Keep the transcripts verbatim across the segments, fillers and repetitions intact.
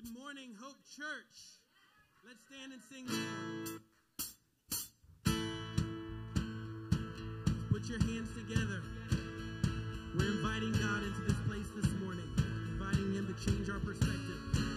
Good morning, Hope Church. Let's stand and sing this morning. Put your hands together. We're inviting God into this place this morning, inviting Him to change our perspective.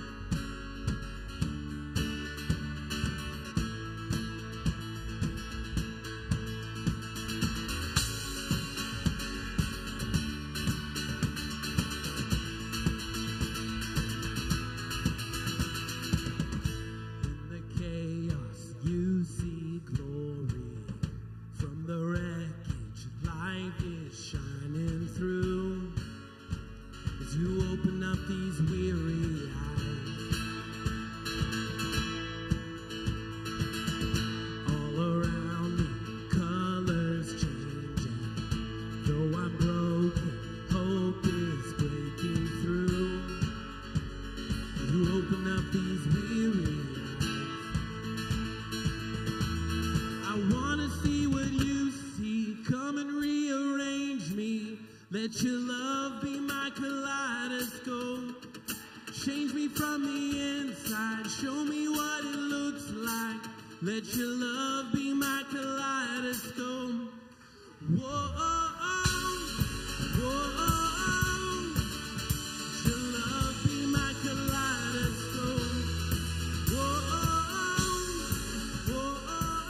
Let your love be my kaleidoscope. Change me from the inside. Show me what it looks like. Let your love be my kaleidoscope. Whoa, oh, oh, whoa, oh, oh. Let your love be my kaleidoscope. Whoa, oh, whoa,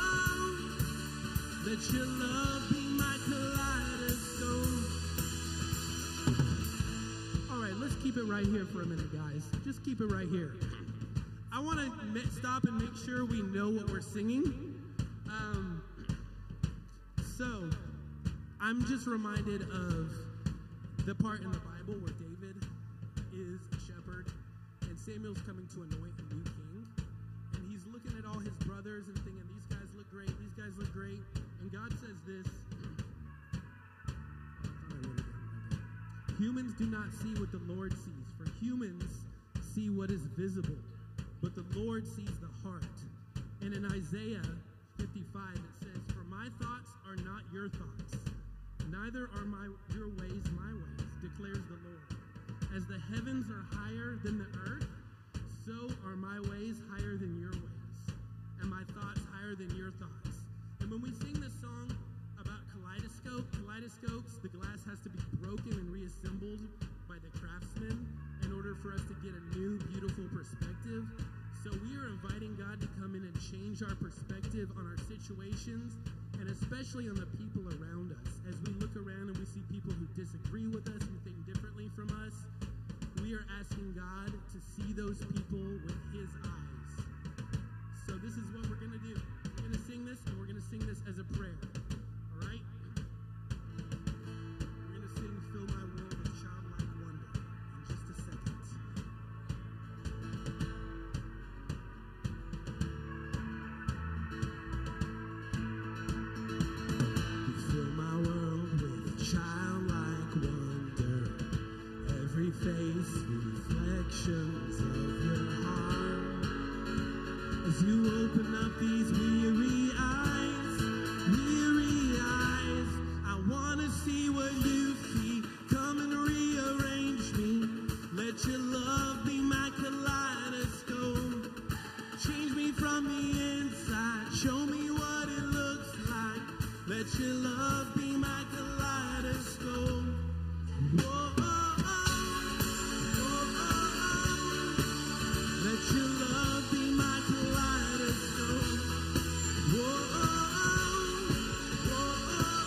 oh. Let your love be my kaleidoscope. Let's keep it right here for a minute, guys. Just keep it right here. I want to stop and make sure we know what we're singing. Um, so, I'm just reminded of the part in the Bible where David is a shepherd, and Samuel's coming to anoint a new king, and he's looking at all his brothers and thinking, these guys look great, these guys look great, and God says this. Humans do not see what the Lord sees, for humans see what is visible, but the Lord sees the heart. And in Isaiah fifty-five, it says, for my thoughts are not your thoughts, neither are my your ways my ways, declares the Lord. As the heavens are higher than the earth, so are my ways higher than your ways, and my thoughts higher than your thoughts. And when we sing this song about kaleidoscope, kaleidoscopes, the glass has to be broken and reassembled by the craftsman in order for us to get a new, beautiful perspective. So we are inviting God to come in and change our perspective on our situations, and especially on the people around us. As we look around and we see people who disagree with us, who think differently from us, we are asking God to see those people with His eyes. So this is what we're going to do. We're going to sing this, and we're going to sing this as a prayer. All right? We're going to sing Fill My World with Childlike Wonder in just a second. You fill my world with childlike wonder. Every face, reflections of your heart. As you open up these weary eyes, weary eyes, I want to see what you see. Come and rearrange me. Let your love be my kaleidoscope. Change me from the inside. Show me what it looks like. Let your love be my kaleidoscope. Whoa. Let your love be my kaleidoscope. Whoa, whoa,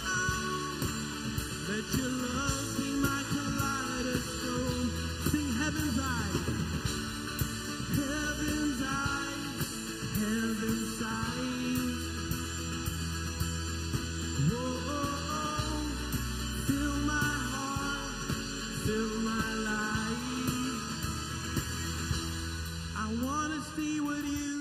let your love be my kaleidoscope. Sing heaven's eyes, heaven's eyes, heaven's eyes. Whoa, fill my heart, fill my life. I want to see what you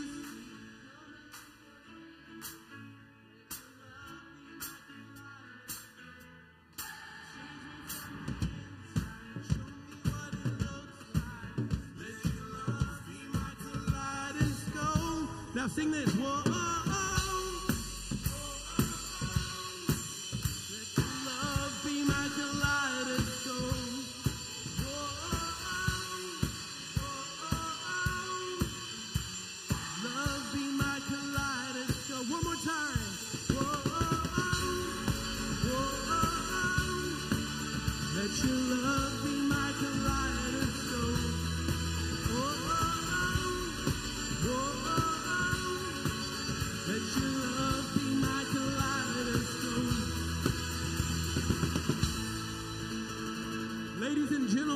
show me what it looks like. Let your love be my kaleidoscope. Now sing this. Whoa, oh, oh. Let your love be my kaleidoscope. Whoa, oh, oh.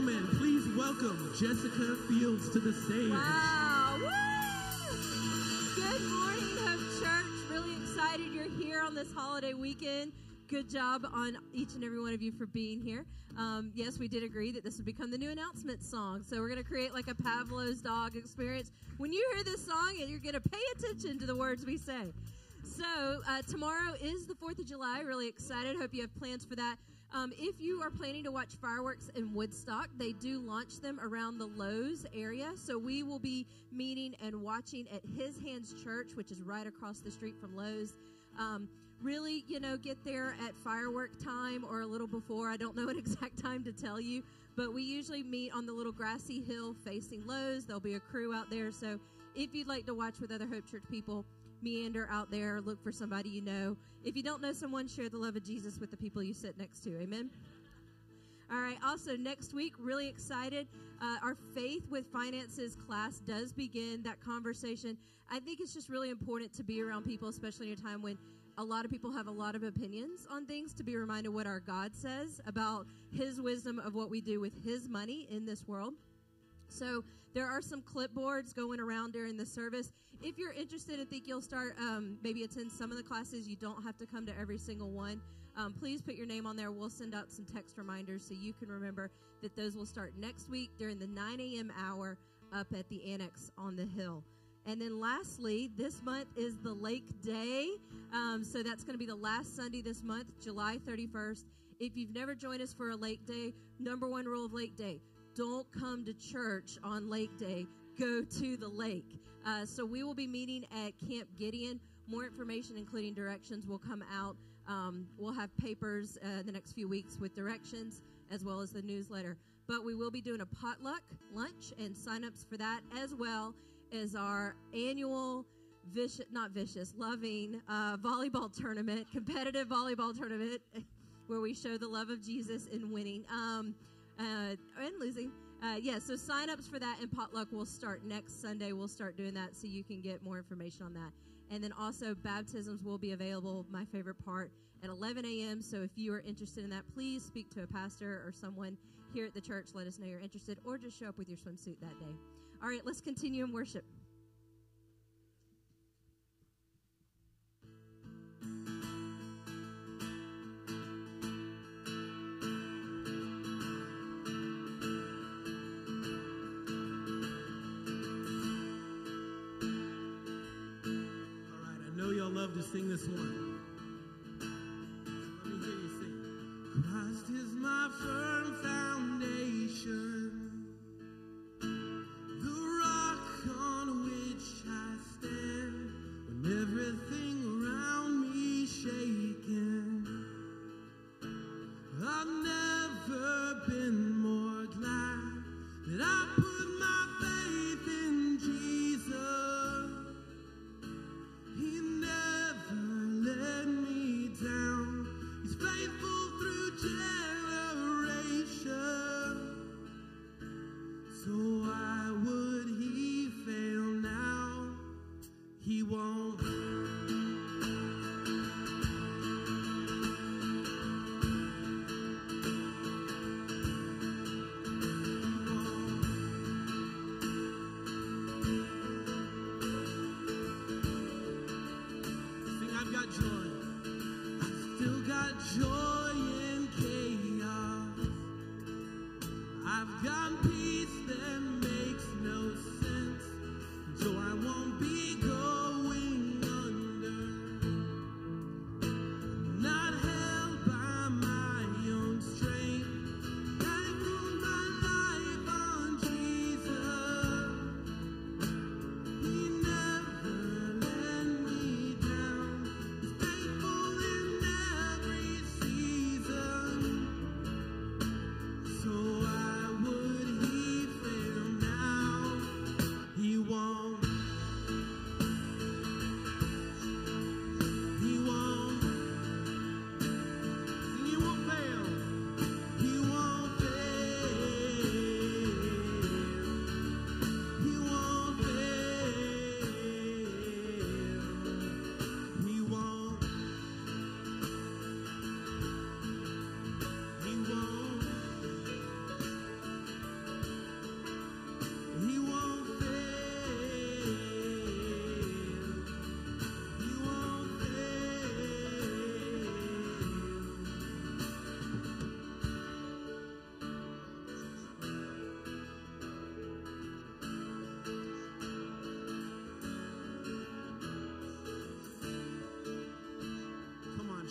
gentlemen, please welcome Jessica Fields to the stage. Wow. Woo! Good morning, Hope Church. Really excited you're here on this holiday weekend. Good job on each and every one of you for being here. Um, yes, we did agree that this would become the new announcement song. So we're going to create like a Pavlov's dog experience. When you hear this song, you're going to pay attention to the words we say. So uh, tomorrow is the fourth of July. Really excited. Hope you have plans for that. Um, if you are planning to watch fireworks in Woodstock, they do launch them around the Lowe's area. So we will be meeting and watching at His Hands Church, which is right across the street from Lowe's. Um, really, you know, get there at firework time or a little before. I don't know an exact time to tell you, but we usually meet on the little grassy hill facing Lowe's. There'll be a crew out there. So if you'd like to watch with other Hope Church people, meander out there, look for somebody you know. If you don't know someone, share the love of Jesus with the people you sit next to. Amen. All right. Also, next week, really excited. Uh, our Faith with Finances class does begin that conversation. I think it's just really important to be around people, especially in a time when a lot of people have a lot of opinions on things, to be reminded what our God says about His wisdom of what we do with His money in this world. So there are some clipboards going around during the service. If you're interested and think you'll start, um, maybe attend some of the classes, you don't have to come to every single one. Um, please put your name on there. We'll send out some text reminders so you can remember that those will start next week during the nine a.m. hour up at the Annex on the Hill. And then lastly, this month is the Lake Day. Um, so that's going to be the last Sunday this month, July thirty-first. If you've never joined us for a Lake Day, number one rule of Lake Day: don't come to church on Lake Day. Go to the lake. Uh, so we will be meeting at Camp Gideon. More information, including directions, will come out. Um, we'll have papers uh, the next few weeks with directions, as well as the newsletter. But we will be doing a potluck lunch and sign-ups for that, as well as our annual vicious, not vicious, loving uh, volleyball tournament, competitive volleyball tournament, where we show the love of Jesus in winning um, uh, and losing. Uh, yeah, so sign-ups for that and potluck will start next Sunday. We'll start doing that so you can get more information on that. And then also baptisms will be available, my favorite part, at eleven a.m. So if you are interested in that, please speak to a pastor or someone here at the church. Let us know you're interested, or just show up with your swimsuit that day. All right, let's continue in worship. Love to sing this one. Let me hear you sing. Christ is my firm foundation, the rock on which I stand when everything around me shaking. I've never been more glad that I put my faith in Jesus. He never let me down. He's faithful through generations.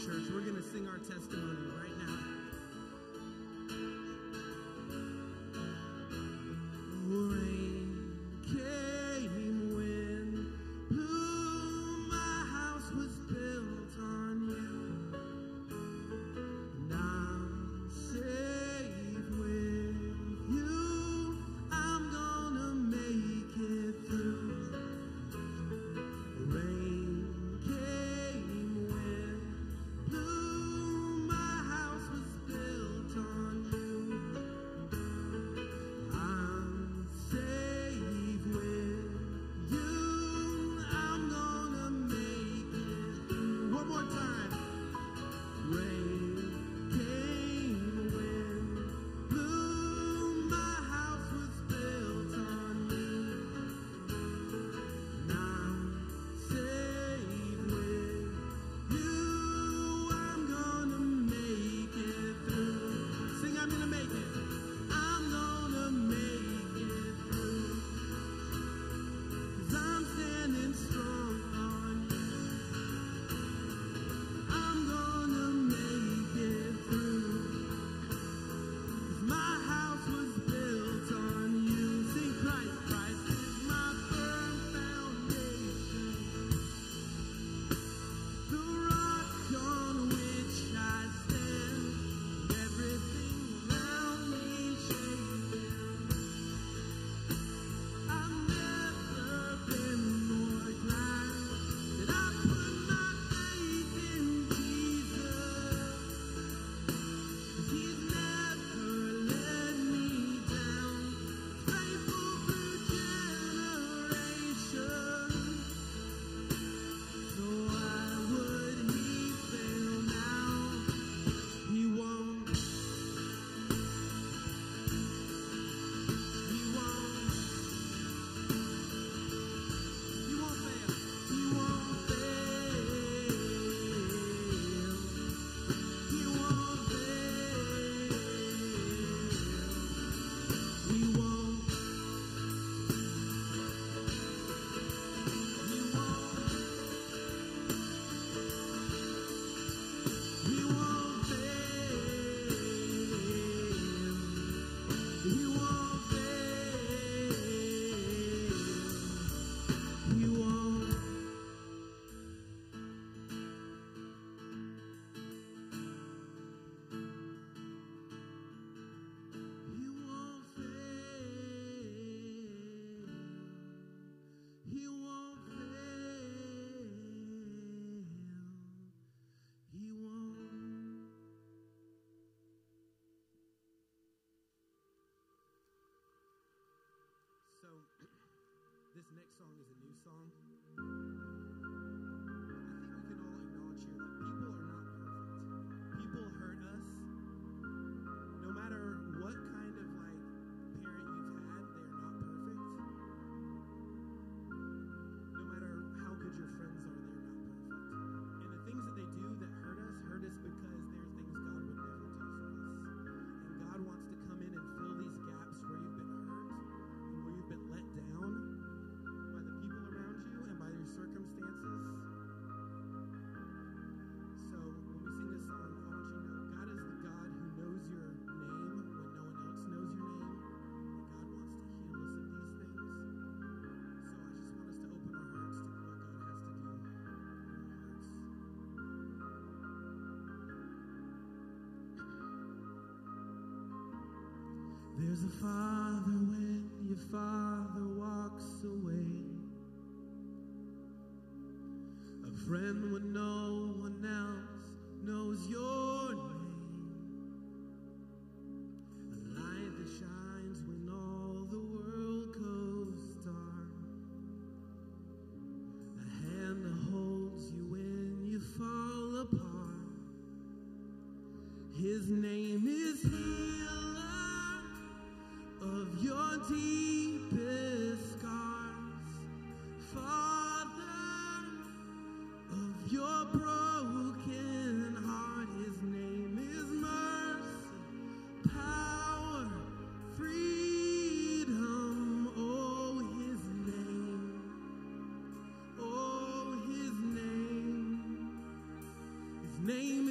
church. We're going to sing our testimony right now. Rain came, wind blew, my house was built on you, and I'm safe with you. I'm gonna make it through. Rain came, wind blew, my house was built on you. I'm safe with you. I'm gonna make it through. One more time. Rain came, wind blew, my house was built on you. And I'm safe with you. I'm gonna make it through. Sing, I'm gonna make it. I'm gonna make it through. 'Cause I'm standing strong on you. I'm gonna make it through. 'Cause my house was built on you. Sing, Christ, Christ is my firm foundation, the rock on which I stand. Everything around me shaking. I've never been more glad that I put my faith in Jesus. 'Cause He's never let me down, faithful through generations. So why would He fail now? He won't. He won't. He won't fail. He won't fail. He won't fail. He won't. He won't. He won't fail. He won't fail. He won't. He won't fail. He won't fail. He won't. So, this next song is a new song. I think we can all acknowledge here that people are not perfect. People hurt us. No matter what kind of like parent you've had, they're not perfect. No matter how good your friends are, they're not perfect. And the things that they do that hurt us, hurt us because they're things God would never do for us. And God wants to come in and fill these gaps where you've been hurt and where you've been let down by the people around you and by your circumstances. So when we sing this song, I want you to know God is the God who knows your name when no one else knows your name. And God wants to heal us of these things. So I just want us to open our hearts to what God has to do in our hearts. There's a father when your father walks away, a friend when no one else knows your name, a light that shines when all the world goes dark, a hand that holds you when you fall apart. His name is Healer of your deepest scars, Father of your broken heart. His name is mercy, power, freedom. Oh, His name, oh, His name, His name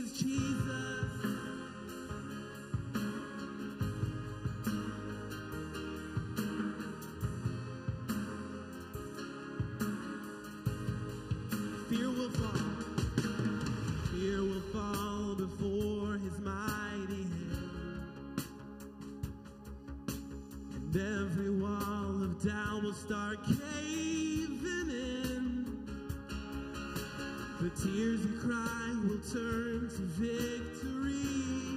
his mighty hand. And every wall of doubt will start caving in. The tears you cry will turn to victory.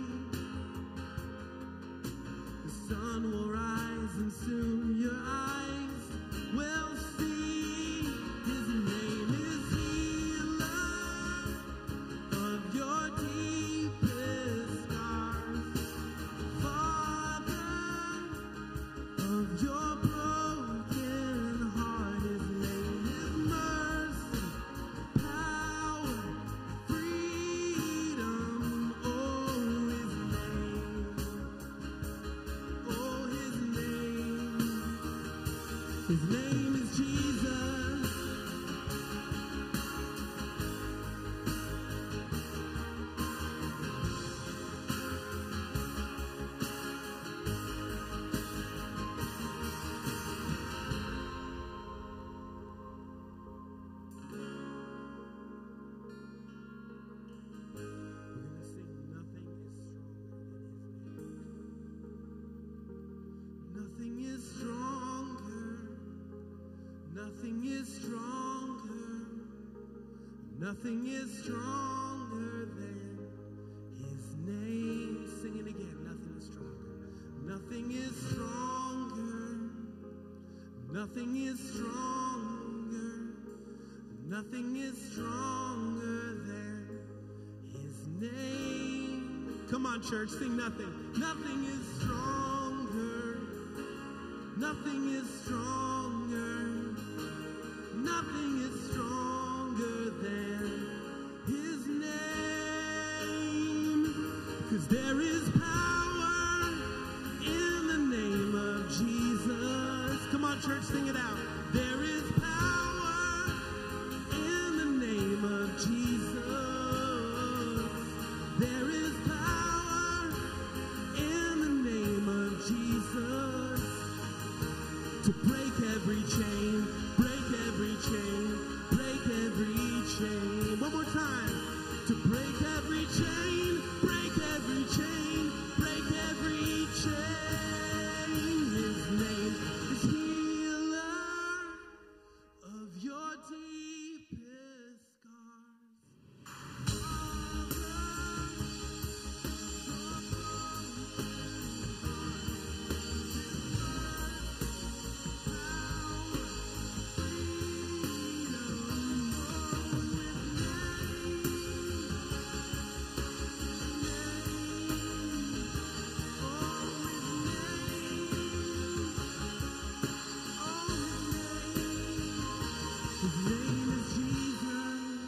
The sun will rise and soon your eyes will see. His name is healer of your deepest scars, Father of your broken heart. His name is mercy, power, freedom. Oh, his name. Oh, his name. His name is Jesus. Nothing is stronger. Nothing is stronger. Nothing is stronger than his name. Sing it again. Nothing is stronger. Nothing is stronger. Nothing is stronger. Nothing is stronger than his name. Come on, church, sing nothing. Nothing is stronger. Nothing is stronger. Nothing is stronger than his name. 'Cause there is power in the name of Jesus. Come on, church, sing it out. There is power in the name of Jesus. There is power in the name of Jesus to break every chain, break every chain, break every chain. One more time. To break every chain, break every chain, break every chain. His name is healer of your deepest scars. His name is Jesus.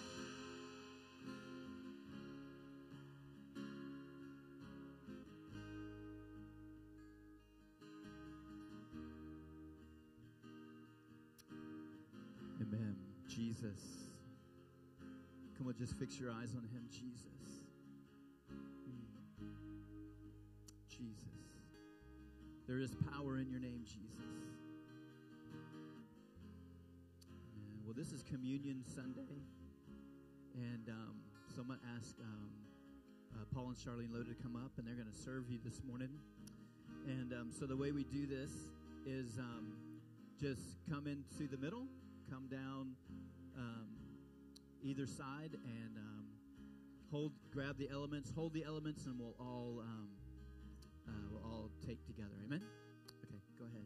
Amen. Jesus. Come on, just fix your eyes on him, Jesus. Mm. Jesus. There is power in your name, Jesus. Amen. Well, this is Communion Sunday. And um, so I'm going to ask um, uh, Paul and Charlene Lowe to come up, and they're going to serve you this morning. And um, so the way we do this is um, just come into the middle, come down um, either side, and um, hold, grab the elements, hold the elements, and we'll all um, uh, we'll all take together. Amen. Okay, go ahead.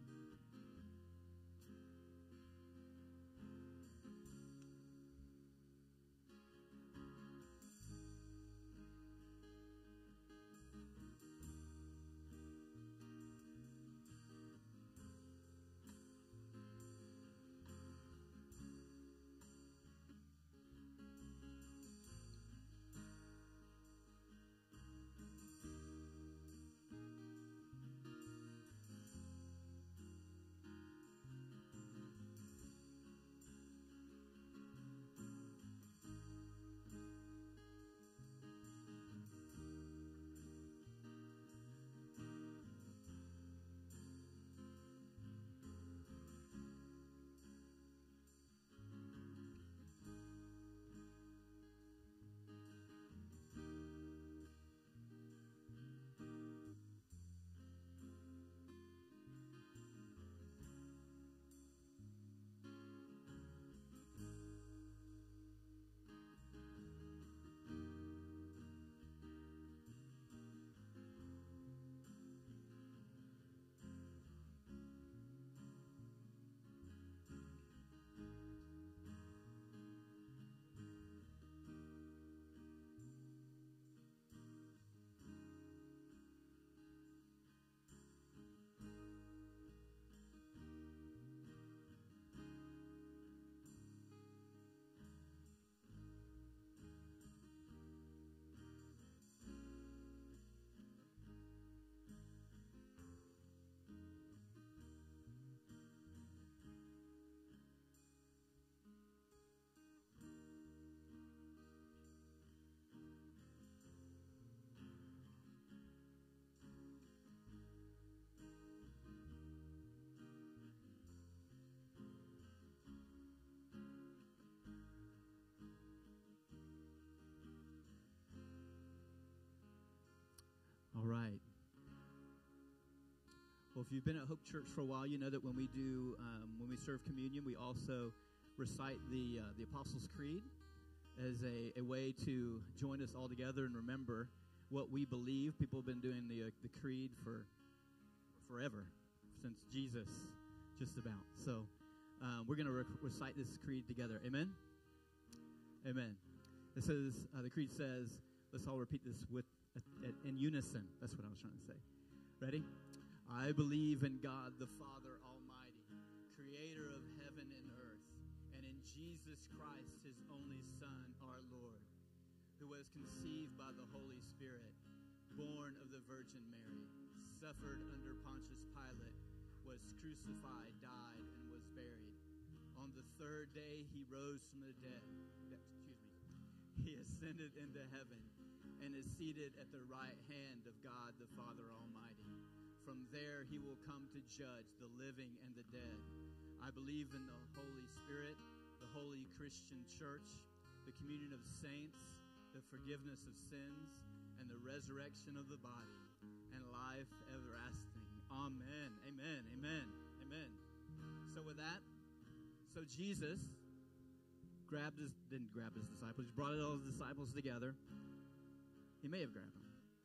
All right. Well, if you've been at Hope Church for a while, you know that when we do, um, when we serve communion, we also recite the uh, the Apostles' Creed as a, a way to join us all together and remember what we believe. People have been doing the uh, the creed for forever, since Jesus, just about. So um, we're going to rec- recite this creed together. Amen? Amen. This is, uh, the creed says, let's all repeat this with uh, in unison. That's what I was trying to say. Ready? I believe in God the Father Almighty, creator of heaven and earth, and in Jesus Christ, his only Son, our Lord, who was conceived by the Holy Spirit, born of the Virgin Mary, suffered under Pontius Pilate, was crucified, died, and was buried. On the third day, he rose from the dead. Excuse me. He ascended into heaven and is seated at the right hand of God the Father Almighty. From there, he will come to judge the living and the dead. I believe in the Holy Spirit, the holy Christian church, the communion of saints, the forgiveness of sins, and the resurrection of the body, and life everlasting. Amen. Amen. Amen. Amen. So with that, so Jesus grabbed his, didn't grab his disciples, he brought all his disciples together. He may have grabbed them.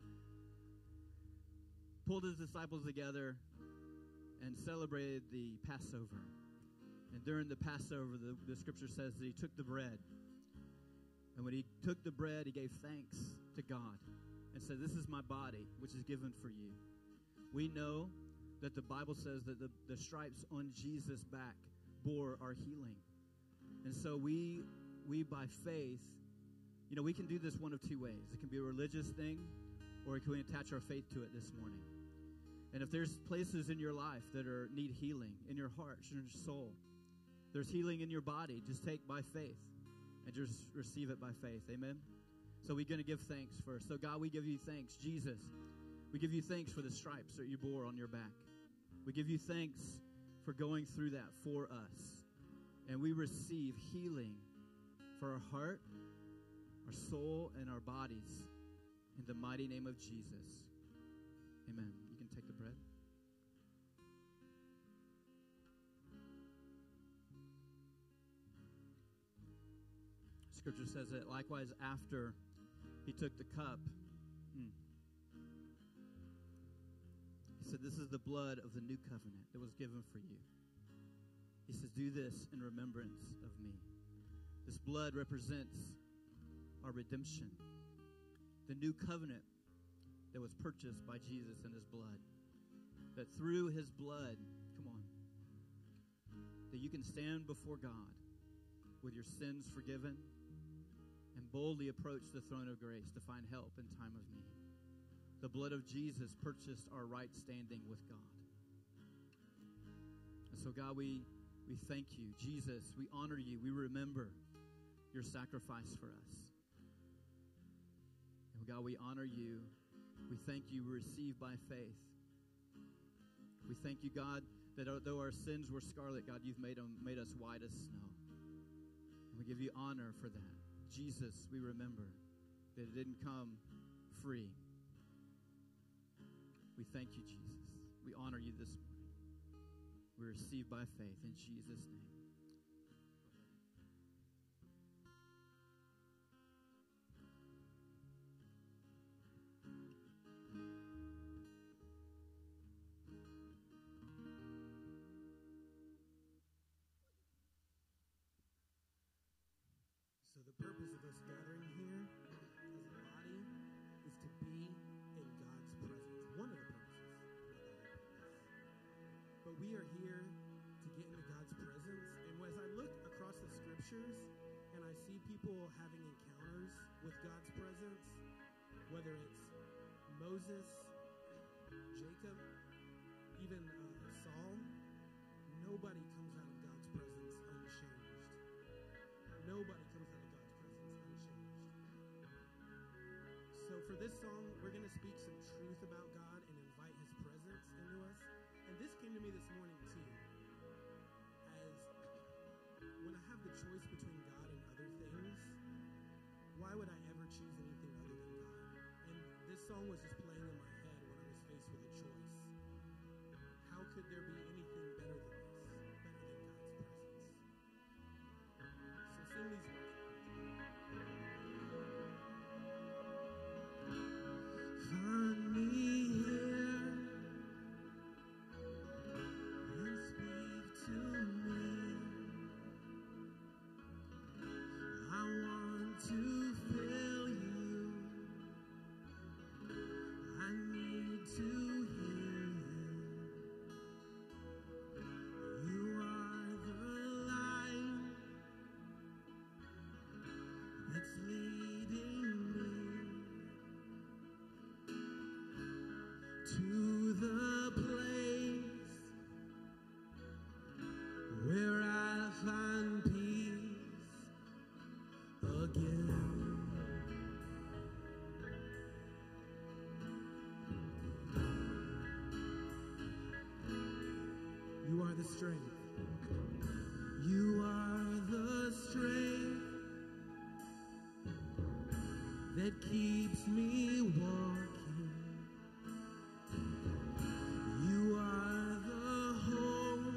Pulled his disciples together and celebrated the Passover. And during the Passover, the, the scripture says that he took the bread. And when he took the bread, he gave thanks to God and said, this is my body, which is given for you. We know that the Bible says that the, the stripes on Jesus' back bore our healing. And so we, we by faith, you know, we can do this one of two ways. It can be a religious thing, or it can we attach our faith to it this morning. And if there's places in your life that are need healing, in your heart, in your soul, there's healing in your body, just take by faith and just receive it by faith. Amen? So we're going to give thanks first. So God, we give you thanks. Jesus, we give you thanks for the stripes that you bore on your back. We give you thanks for going through that for us. And we receive healing for our heart, our soul, and our bodies in the mighty name of Jesus. Amen. You can take the bread. Scripture says that likewise after he took the cup, mm, he said, this is the blood of the new covenant that was given for you. He says, do this in remembrance of me. This blood represents our redemption. The new covenant that was purchased by Jesus in his blood. That through his blood, come on, that you can stand before God with your sins forgiven and boldly approach the throne of grace to find help in time of need. The blood of Jesus purchased our right standing with God. And so, God, we, we thank you. Jesus, we honor you. We remember your sacrifice for us. And God, we honor you. We thank you. We receive by faith. We thank you, God, that though our sins were scarlet, God, you've made them made us white as snow. And we give you honor for that. Jesus, we remember that it didn't come free. We thank you, Jesus. We honor you this morning. We receive by faith in Jesus' name. So the purpose of us gathering here as a body is to be in God's presence. One of the purposes, not the whole purpose. But we are here to get into God's presence. And as I look across the scriptures and I see people having encounters with God's presence, whether it's Moses, Jacob, even uh, Saul, nobody comes out of God's presence unchanged. Nobody comes out of God's presence unchanged. So for this song, we're going to speak some truth about God and invite his presence into us. And this came to me this morning too. As when I have the choice between God and other things, why would I ever choose anything other than God? And this song was just playing in my head. could there be anything better than this? Better than God's presence. So sing these words. Find me here and speak to me. I want to feel you. I need to hear you. You are the light that's leading me to the place where I find peace again. You are the strength. You are the strength that keeps me walking. You are the hope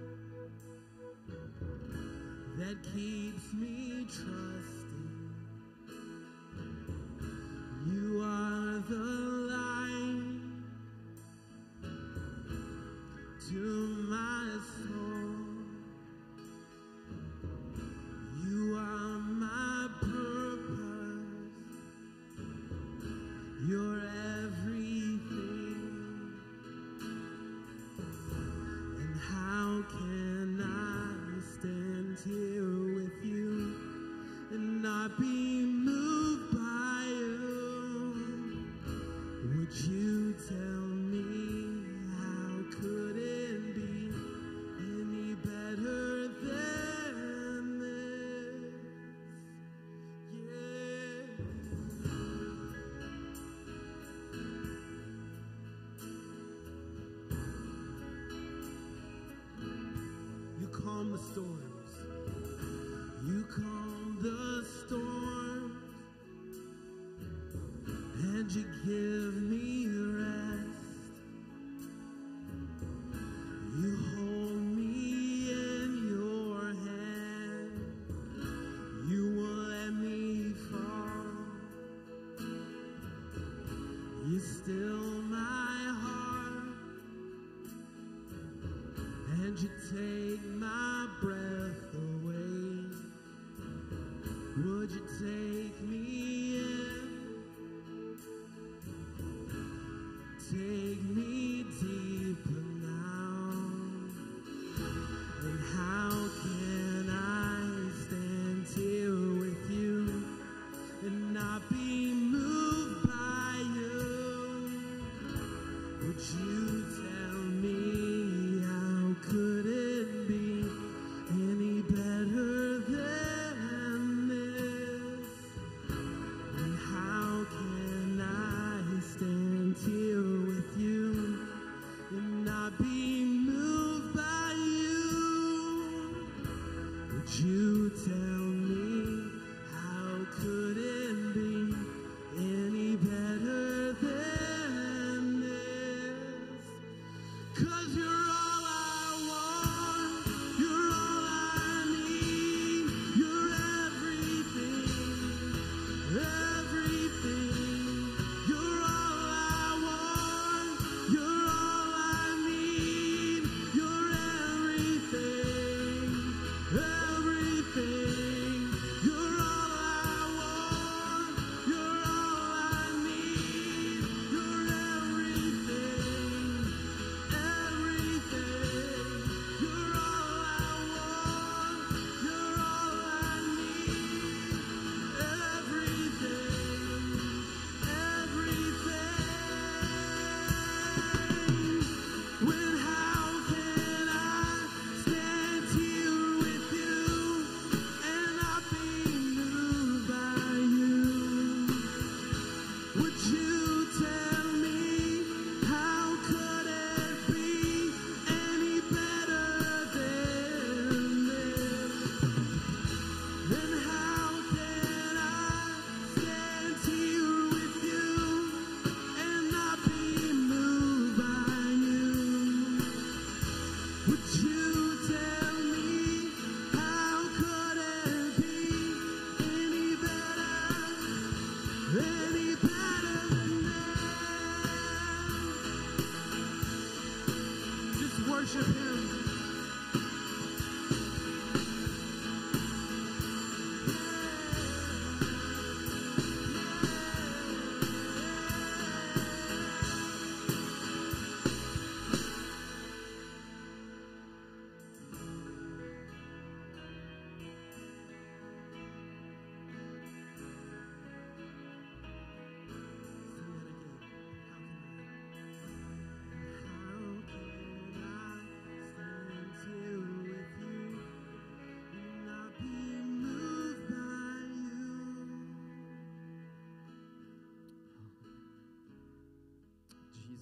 that keeps me trusting. You are the light to my soul. You are my purpose. You're everything. And how can I stand here with you and not be moved by you? Would you tell me how could it be any better than this? Yeah. You calm the storms. You calm the storms, and you give me rest. You hold me in your hand. You won't let me fall. You still my heart, and you take my breath away. Would you take me in? Take me deeper now. And how can I stand here with you and not be moved by you? Would you tell me how could it be any better than this? And how can I stand here with you and not be moved by you? Would you tell me how could it be any better than this?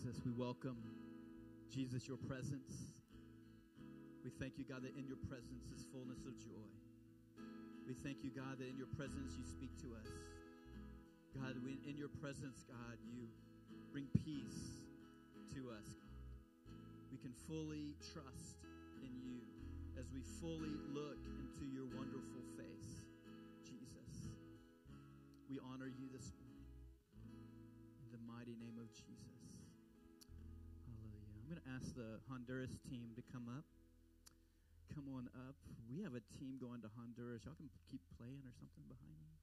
Jesus, we welcome, Jesus, your presence. We thank you, God, that in your presence is fullness of joy. We thank you, God, that in your presence you speak to us. God, we, in your presence, God, you bring peace to us, God. We can fully trust in you as we fully look into your wonderful face, Jesus. We honor you this morning in the mighty name of Jesus. Hallelujah. I'm going to ask the Honduras team to come up. Come on up. We have a team going to Honduras. Y'all can keep playing or something behind me.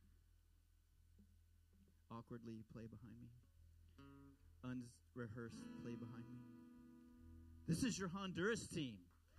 Awkwardly play behind me. Unrehearsed play behind me. This is your Honduras team.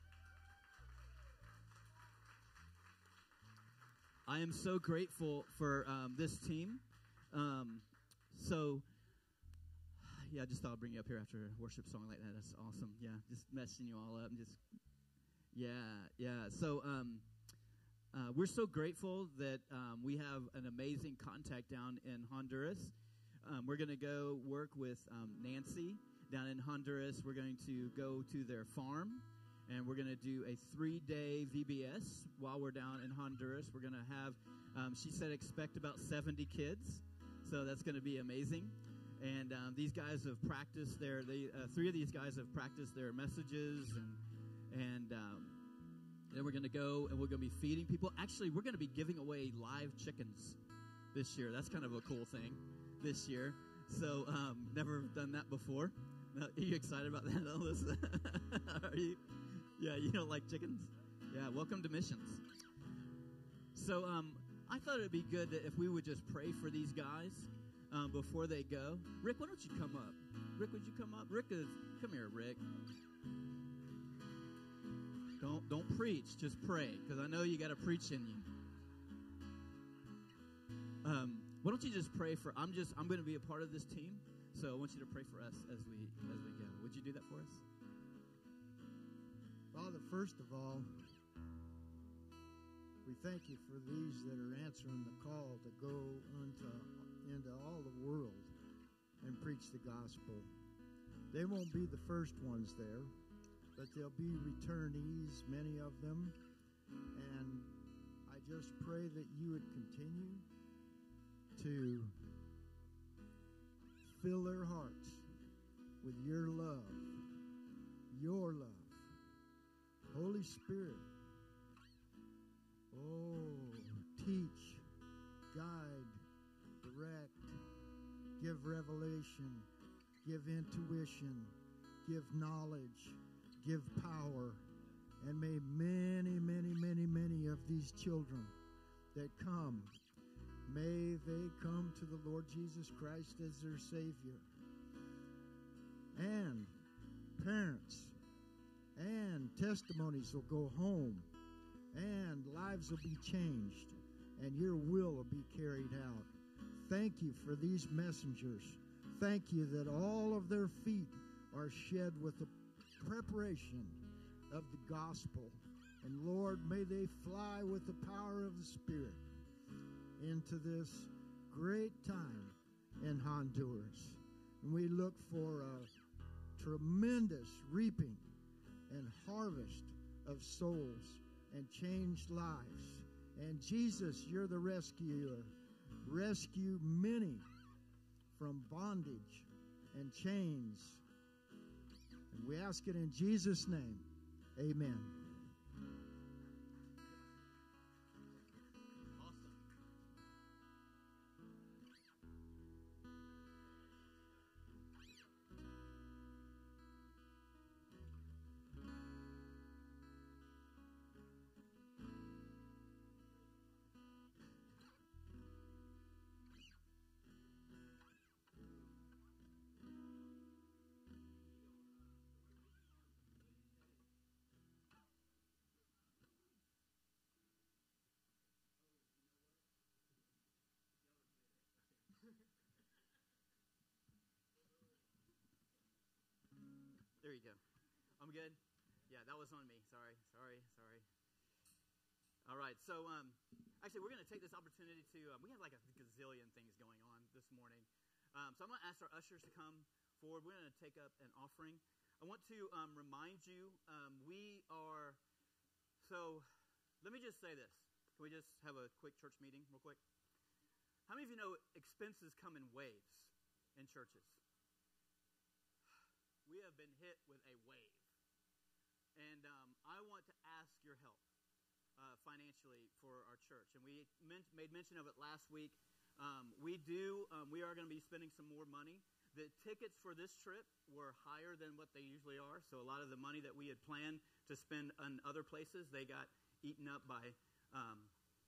I am so grateful for um, this team. Um, so, yeah, I just thought I'd bring you up here after a worship song like that. That's awesome. Yeah, just messing you all up. And just, yeah, yeah. So, um, uh, we're so grateful that um, we have an amazing contact down in Honduras. Um, we're going to go work with um, Nancy down in Honduras. We're going to go to their farm. And we're going to do a three-day V B S while we're down in Honduras. We're going to have, um, she said, expect about seventy kids. So that's going to be amazing. And um, these guys have practiced their, they, uh, three of these guys have practiced their messages. And, and um, then we're going to go and we're going to be feeding people. Actually, we're going to be giving away live chickens this year. That's kind of a cool thing this year. So um, never done that before. Are you excited about that, Alyssa? Are you? Yeah, you don't like chickens? Yeah, welcome to missions. So um, I thought it would be good that if we would just pray for these guys um, before they go. Rick, why don't you come up? Rick, would you come up? Rick is, come here, Rick. Don't don't preach, just pray, because I know you got to preach in you. Um, why don't you just pray for? I'm just I'm going to be a part of this team, so I want you to pray for us as we as we go. Would you do that for us? Father, first of all, we thank you for these that are answering the call to go into, into all the world and preach the gospel. They won't be the first ones there, but they'll be returnees, many of them. And I just pray that you would continue to fill their hearts with your love, your love. Holy Spirit, oh, teach, guide, direct, give revelation, give intuition, give knowledge, give power, and may many, many, many, many of these children that come, may they come to the Lord Jesus Christ as their Savior. And parents, and testimonies will go home, and lives will be changed, and your will will be carried out. Thank you for these messengers. Thank you that all of their feet are shed with the preparation of the gospel. And Lord, may they fly with the power of the Spirit into this great time in Honduras. And we look for a tremendous reaping and harvest of souls and changed lives. And Jesus, you're the rescuer. Rescue many from bondage and chains. And we ask it in Jesus' name. Amen. There you go. I'm good? Yeah, that was on me. Sorry, sorry, sorry. All right, so um, actually, we're going to take this opportunity to, um, we have like a gazillion things going on this morning. Um, so I'm going to ask our ushers to come forward, we're going to take up an offering. I want to um, remind you, um, we are, so let me just say this. Can we just have a quick church meeting real quick? How many of you know expenses come in waves in churches? We have been hit with a wave. And um, I want to ask your help uh, financially for our church. And we men- made mention of it last week. Um, we do, um, we are going to be spending some more money. The tickets for this trip were higher than what they usually are. So a lot of the money that we had planned to spend on other places, they got eaten up by um,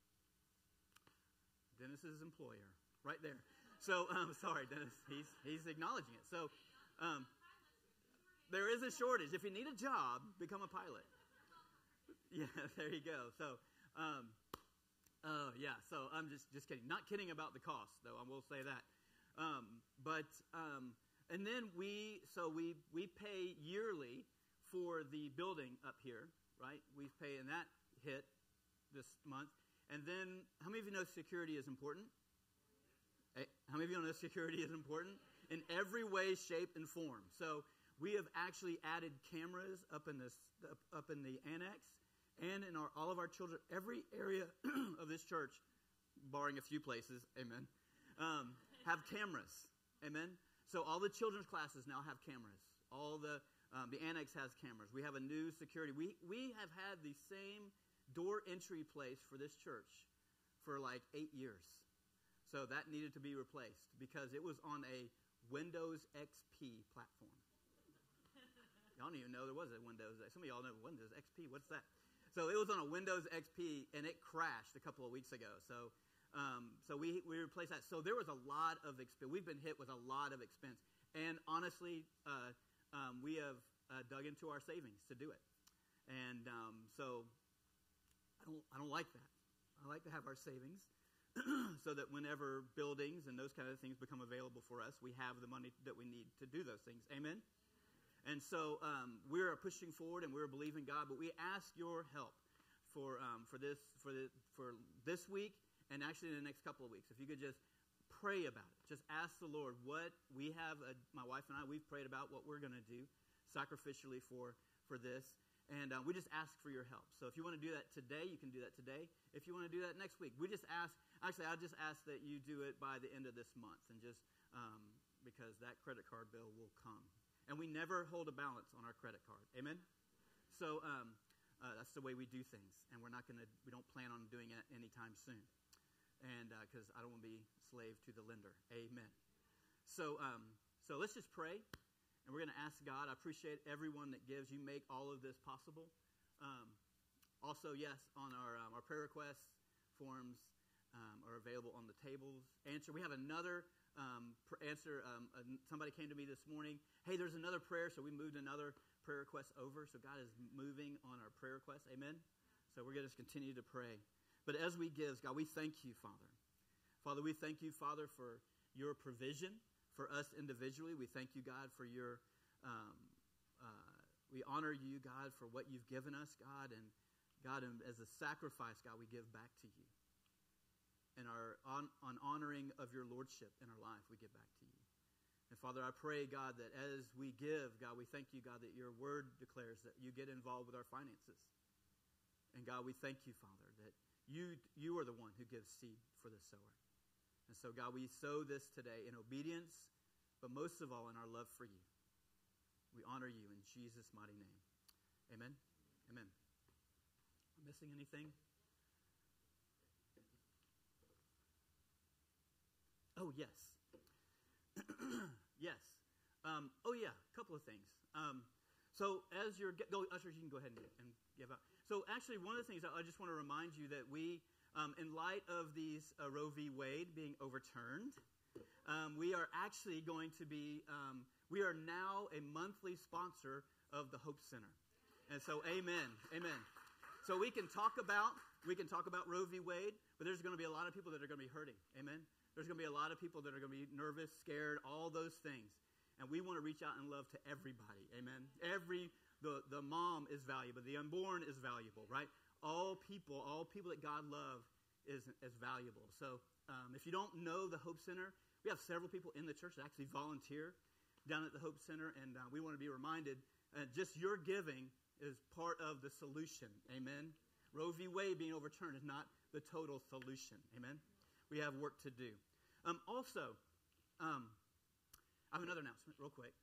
Dennis's employer right there. So, um, sorry, Dennis, he's, he's acknowledging it. So, um, there is a shortage. If you need a job, become a pilot. Yeah, there you go. So, um, uh, yeah, so I'm just, just kidding. Not kidding about the cost, though, I will say that. Um, but, um, and then we, so we, we pay yearly for the building up here, right? We pay, and that hit this month. And then, how many of you know security is important? Hey, how many of you know security is important? In every way, shape, and form. So, we have actually added cameras up in this up, up in the annex and in our all of our children, every area of this church, barring a few places, amen, um, have cameras, amen. So all the children's classes now have cameras. All the um, the annex has cameras. We have a new security. We we have had the same door entry place for this church for like eight years. So that needed to be replaced because it was on a Windows X P platform. Y'all don't even know there was a Windows. Some of y'all know Windows X P. What's that? So it was on a Windows X P, and it crashed a couple of weeks ago. So um, so we we replaced that. So there was a lot of expense. We've been hit with a lot of expense. And honestly, uh, um, we have uh, dug into our savings to do it. And um, so I don't I don't like that. I like to have our savings so that whenever buildings and those kind of things become available for us, we have the money that we need to do those things. Amen? And so um, we're pushing forward and we're believing God, but we ask your help for um, for this for the, for this week and actually in the next couple of weeks. If you could just pray about it, just ask the Lord what we have. A, my wife and I, we've prayed about what we're going to do sacrificially for for this, and uh, we just ask for your help. So if you want to do that today, you can do that today. If you want to do that next week, we just ask. Actually, I just ask that you do it by the end of this month, and just um, because that credit card bill will come. And we never hold a balance on our credit card. Amen? So um, uh, that's the way we do things. And we're not going to, we don't plan on doing it anytime soon. And because uh, I don't want to be slave to the lender. Amen. So um, so let's just pray. And we're going to ask God. I appreciate everyone that gives. You make all of this possible. Um, also, yes, on our, um, our prayer requests forms um, are available on the tables. Answer. We have another Um, answer, um, uh, somebody came to me this morning, hey, there's another prayer, so we moved another prayer request over, so God is moving on our prayer request, amen? So we're going to continue to pray. But as we give, God, we thank you, Father. Father, we thank you, Father, for your provision for us individually. We thank you, God, for your, um, uh, we honor you, God, for what you've given us, God, and God, and as a sacrifice, God, we give back to you. And our on, on honoring of your lordship in our life, we give back to you. And Father, I pray, God, that as we give, God, we thank you, God, that your word declares that you get involved with our finances. And God, we thank you, Father, that you you are the one who gives seed for the sower. And so, God, we sow this today in obedience, but most of all in our love for you. We honor you in Jesus' mighty name. Amen. Amen. Am I missing anything? Oh, yes. Yes. Um, oh, yeah, a couple of things. Um, so as you're, go, ushers, you can go ahead and, and give out. So actually, one of the things I just want to remind you that we, um, in light of these uh, Roe v. Wade being overturned, um, we are actually going to be, um, we are now a monthly sponsor of the Hope Center. And so, amen, amen. So we can talk about, we can talk about Roe v. Wade, but there's going to be a lot of people that are going to be hurting, amen. There's going to be a lot of people that are going to be nervous, scared, all those things. And we want to reach out in love to everybody. Amen. Every, the, the mom is valuable. The unborn is valuable, right? All people, all people that God loves is, is valuable. So um, if you don't know the Hope Center, we have several people in the church that actually volunteer down at the Hope Center, and uh, we want to be reminded uh, just your giving is part of the solution. Amen. Roe v. Wade being overturned is not the total solution. Amen. We have work to do. Um, also, um, I have another announcement real quick.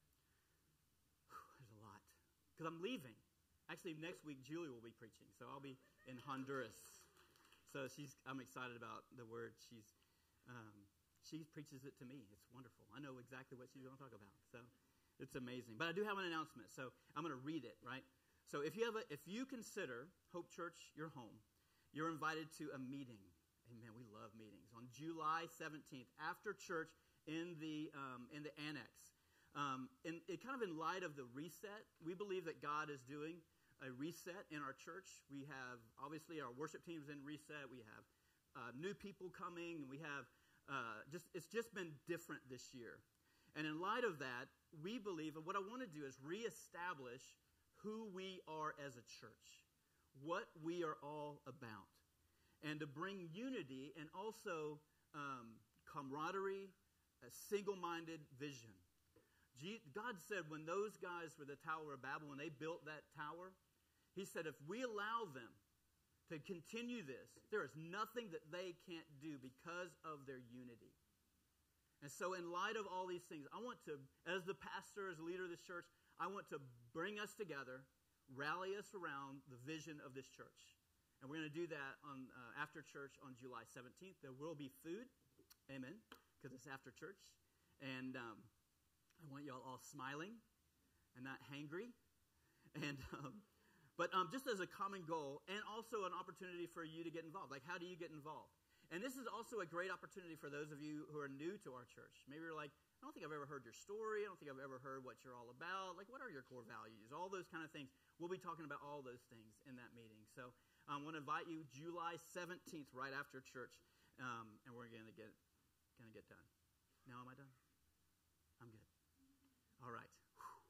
Whew, there's a lot. Because I'm leaving. Actually, next week, Julie will be preaching. So I'll be in Honduras. So she's. I'm excited about the word. She's, um, she preaches it to me. It's wonderful. I know exactly what she's going to talk about. So it's amazing. But I do have an announcement. So I'm going to read it, right? So if you have a, if you consider Hope Church your home, you're invited to a meeting. Amen. We love meetings. On July seventeenth, after church in the um, in the annex. Um, and it kind of in light of the reset, we believe that God is doing a reset in our church. We have, obviously, our worship team's in reset. We have uh, new people coming. And we have, uh, just it's just been different this year. And in light of that, we believe, and what I want to do is reestablish who we are as a church, what we are all about, and to bring unity and also um, camaraderie, a single-minded vision. God said when those guys were the Tower of Babel, when they built that tower, he said if we allow them to continue this, there is nothing that they can't do because of their unity. And so in light of all these things, I want to, as the pastor, as the leader of this church, I want to bring us together, rally us around the vision of this church. And we're going to do that on uh, after church on July seventeenth. There will be food, amen, because it's after church. And um, I want you all, all smiling and not hangry. And um, But um, just as a common goal, and also an opportunity for you to get involved. Like, how do you get involved? And this is also a great opportunity for those of you who are new to our church. Maybe you're like, I don't think I've ever heard your story. I don't think I've ever heard what you're all about. Like, what are your core values? All those kind of things. We'll be talking about all those things in that meeting. So I um, want to invite you July seventeenth, right after church, um, and we're going to get going to get done. Now, am I done? I'm good. All right. Whew.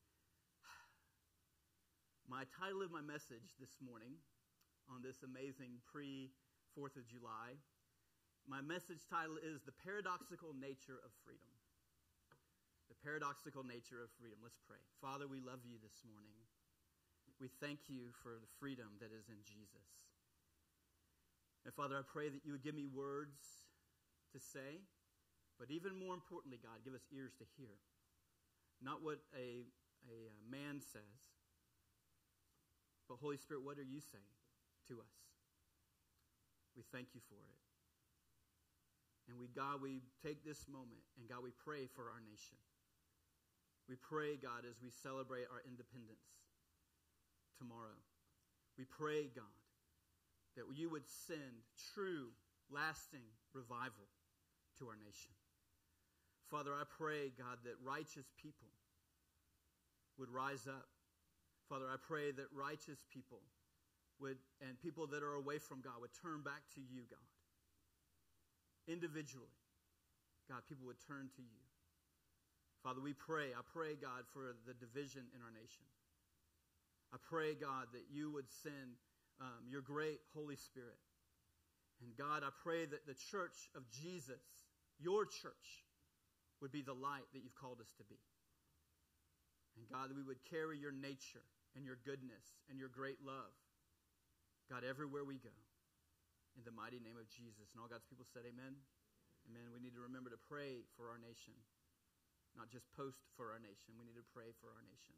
My title of my message this morning on this amazing pre-fourth of July, my message title is The Paradoxical Nature of Freedom. The paradoxical nature of freedom. Let's pray. Father, we love you this morning. We thank you for the freedom that is in Jesus. And Father, I pray that you would give me words to say, but even more importantly, God, give us ears to hear. Not what a, a, a man says, but Holy Spirit, what are you saying to us? We thank you for it. And we, God, we take this moment, and God, we pray for our nation. We pray, God, as we celebrate our independence tomorrow. We pray, God, that you would send true, lasting revival to our nation. Father, I pray, God, that righteous people would rise up. Father, I pray that righteous people would, and people that are away from God would turn back to you, God. Individually, God, people would turn to you. Father, we pray, I pray, God, for the division in our nation. I pray, God, that you would send um, your great Holy Spirit. And God, I pray that the church of Jesus, your church, would be the light that you've called us to be. And God, that we would carry your nature and your goodness and your great love, God, everywhere we go. In the mighty name of Jesus. And all God's people said amen. Amen. We need to remember to pray for our nation. Not just post for our nation. We need to pray for our nation.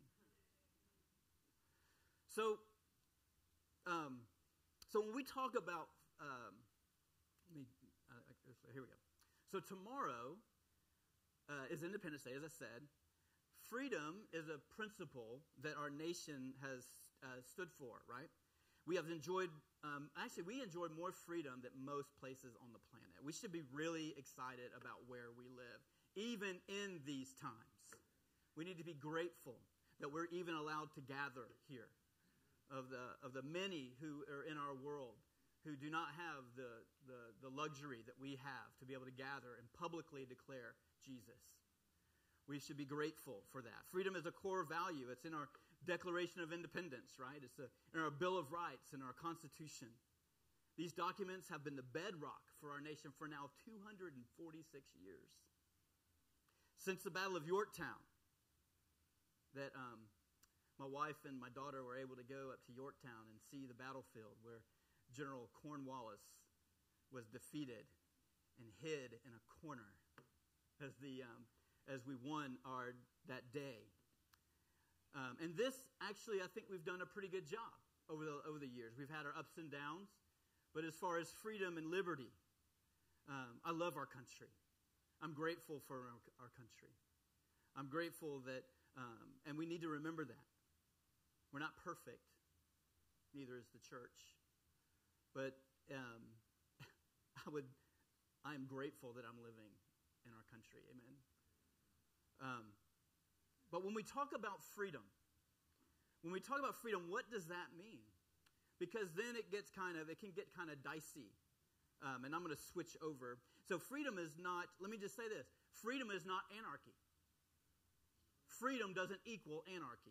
So, um, so when we talk about, um, let me, uh, here we go. So tomorrow uh, is Independence Day, as I said. Freedom is a principle that our nation has uh, stood for, right? We have enjoyed, um, actually, we enjoy more freedom than most places on the planet. We should be really excited about where we live, even in these times. We need to be grateful that we're even allowed to gather here, of the of the many who are in our world who do not have the, the, the luxury that we have to be able to gather and publicly declare Jesus. We should be grateful for that. Freedom is a core value. It's in our Declaration of Independence, right? It's a, in our Bill of Rights, in our Constitution. These documents have been the bedrock for our nation for now two hundred forty-six years. Since the Battle of Yorktown that um, my wife and my daughter were able to go up to Yorktown and see the battlefield where General Cornwallis was defeated and hid in a corner as the um, as we won our that day. Um, and this, actually, I think we've done a pretty good job over the over the years. We've had our ups and downs, but as far as freedom and liberty, um, I love our country. I'm grateful for our, our country. I'm grateful that, um, and we need to remember that. We're not perfect, neither is the church. But um, I would, I'm grateful that I'm living in our country. Amen. Um, but when we talk about freedom, when we talk about freedom, what does that mean? Because then it gets kind of, it can get kind of dicey. Um, and I'm going to switch over. So freedom is not, let me just say this. Freedom is not anarchy. Freedom doesn't equal anarchy.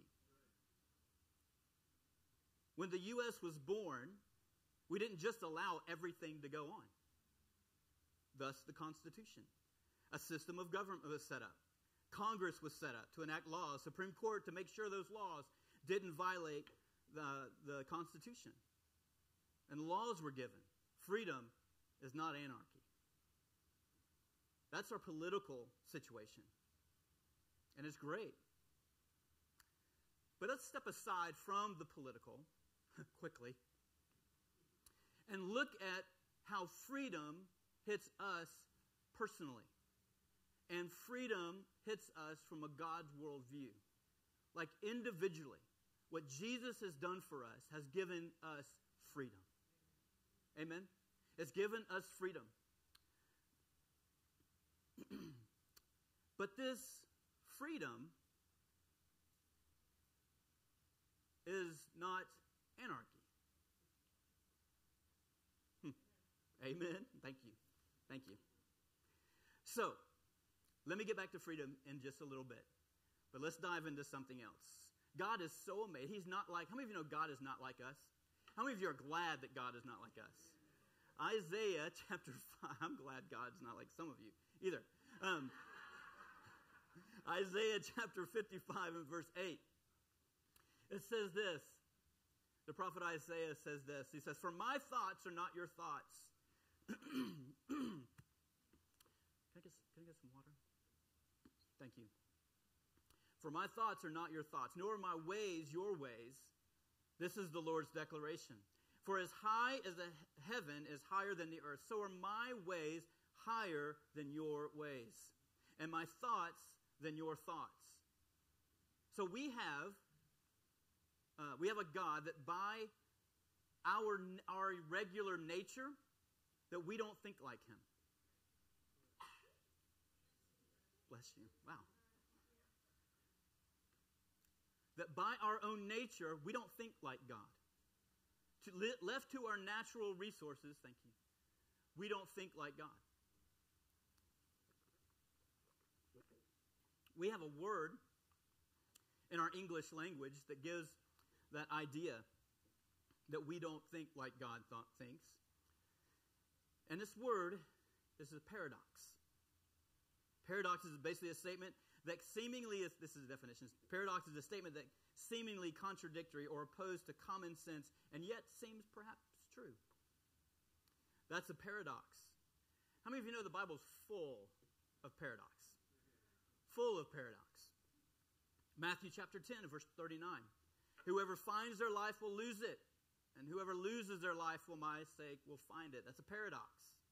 When the U S was born, we didn't just allow everything to go on. Thus, the Constitution. A system of government was set up. Congress was set up to enact laws. Supreme Court to make sure those laws didn't violate the, the Constitution. And laws were given. Freedom is not anarchy. That's our political situation. And it's great. But let's step aside from the political quickly and look at how freedom hits us personally. And freedom hits us from a God's worldview. Like individually, what Jesus has done for us has given us freedom. Amen? It's given us freedom. But this freedom is not anarchy. Hmm. Amen. Thank you. Thank you. So, let me get back to freedom in just a little bit. But let's dive into something else. God is so amazing. He's not like, how many of you know God is not like us? How many of you are glad that God is not like us? Isaiah chapter five. I'm glad God's not like some of you either. Um, Isaiah chapter fifty-five and verse eight. It says this. The prophet Isaiah says this. He says, "For my thoughts are not your thoughts." Can I get, can I get some water? Thank you. "For my thoughts are not your thoughts, nor are my ways your ways. This is the Lord's declaration. For as high as the heaven is higher than the earth, so are my ways higher than your ways, and my thoughts than your thoughts." So we have, uh, we have a God that by our our regular nature, that we don't think like Him. Bless you. Wow. That by our own nature, we don't think like God. To li- left to our natural resources, thank you, we don't think like God. We have a word in our English language that gives that idea that we don't think like God thought, thinks. And this word is a paradox. Paradox is basically a statement that seemingly is, this is the definition, paradox is a statement that seemingly contradictory or opposed to common sense and yet seems perhaps true. That's a paradox. How many of you know the Bible's full of paradox? Full of paradox. Matthew chapter ten, verse thirty-nine. "Whoever finds their life will lose it, and whoever loses their life for my sake will find it." That's a paradox.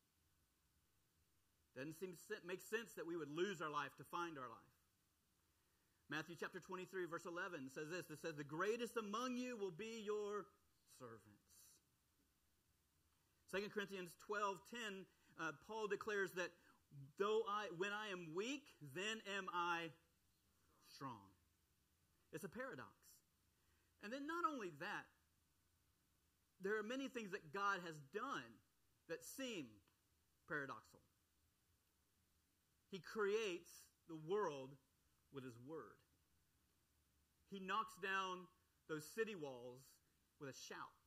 Doesn't seem to make sense that we would lose our life to find our life. Matthew chapter twenty-three, verse eleven says this. It says, "The greatest among you will be your servants." Second Corinthians twelve ten, uh, Paul declares that though I, when I am weak, then am I strong. It's a paradox. And then not only that, there are many things that God has done that seem paradoxical. He creates the world with His word. He knocks down those city walls with a shout.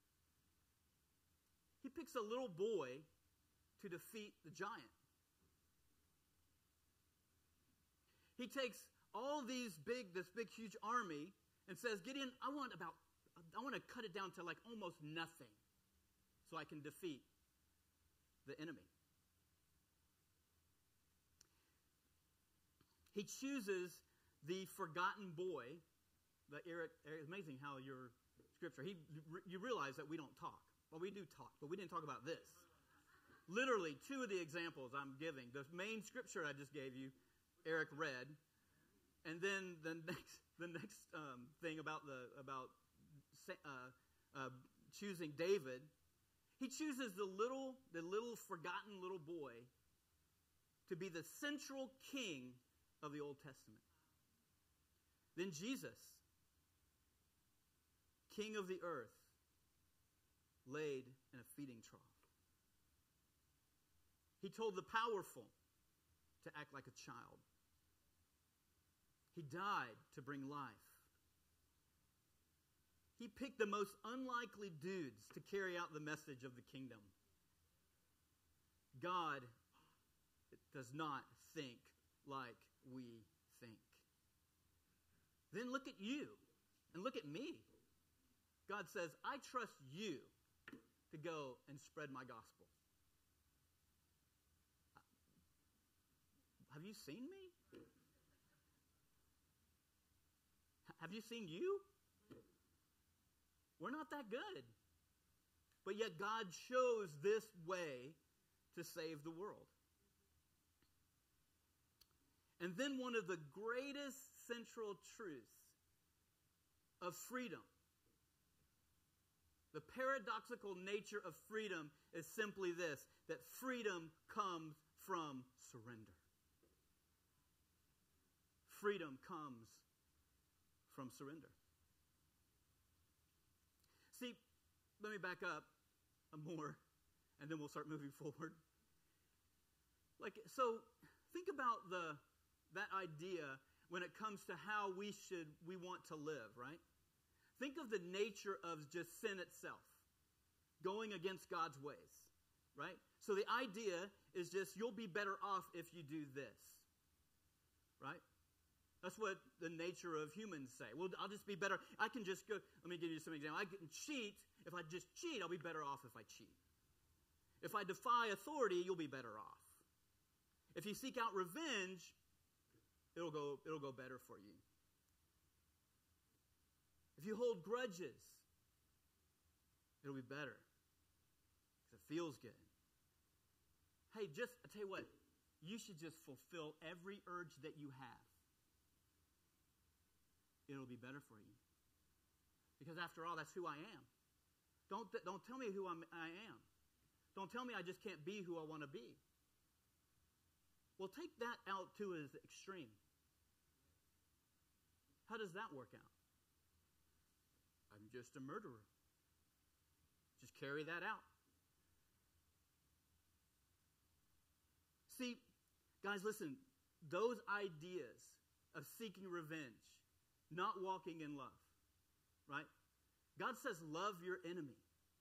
He picks a little boy to defeat the giant. He takes all these big, this big, huge army, and says, Gideon, I want about, I want to cut it down to like almost nothing so I can defeat the enemy. He chooses the forgotten boy. The Eric, it's amazing how your scripture, he, you realize that we don't talk. Well, we do talk, but we didn't talk about this. Literally, two of the examples I'm giving. The main scripture I just gave you, Eric read. And then the next, the next um, thing about the about uh, uh, choosing David, he chooses the little, the little forgotten little boy to be the central king of the Old Testament. Then Jesus, king of the earth, laid in a feeding trough. He told the powerful to act like a child. He died to bring life. He picked the most unlikely dudes to carry out the message of the kingdom. God does not think like we think. Then look at you and look at me. God says, I trust you to go and spread my gospel. Have you seen me? Have you seen you? We're not that good. But yet God chose this way to save the world. And then one of the greatest central truths of freedom, the paradoxical nature of freedom, is simply this, that freedom comes from surrender. Freedom comes from surrender. See, let me back up more, and then we'll start moving forward. Like, so think about the that idea when it comes to how we should, we want to live, right? Think of the nature of just sin itself, going against God's ways, right? So the idea is just, you'll be better off if you do this, right? That's what the nature of humans say. Well, I'll just be better. I can just go, let me give you some examples. I can cheat. If I just cheat, I'll be better off if I cheat. If I defy authority, you'll be better off. If you seek out revenge, it'll go, it'll go better for you. If you hold grudges, it'll be better because it feels good. Hey, just, I tell you what, you should just fulfill every urge that you have. It'll be better for you. Because after all, that's who I am. Don't, don't tell me who I'm, I am. Don't tell me I just can't be who I want to be. Well, take that out to its extreme. How does that work out? I'm just a murderer. Just carry that out. See, guys, listen. Those ideas of seeking revenge, not walking in love, right? God says, love your enemy.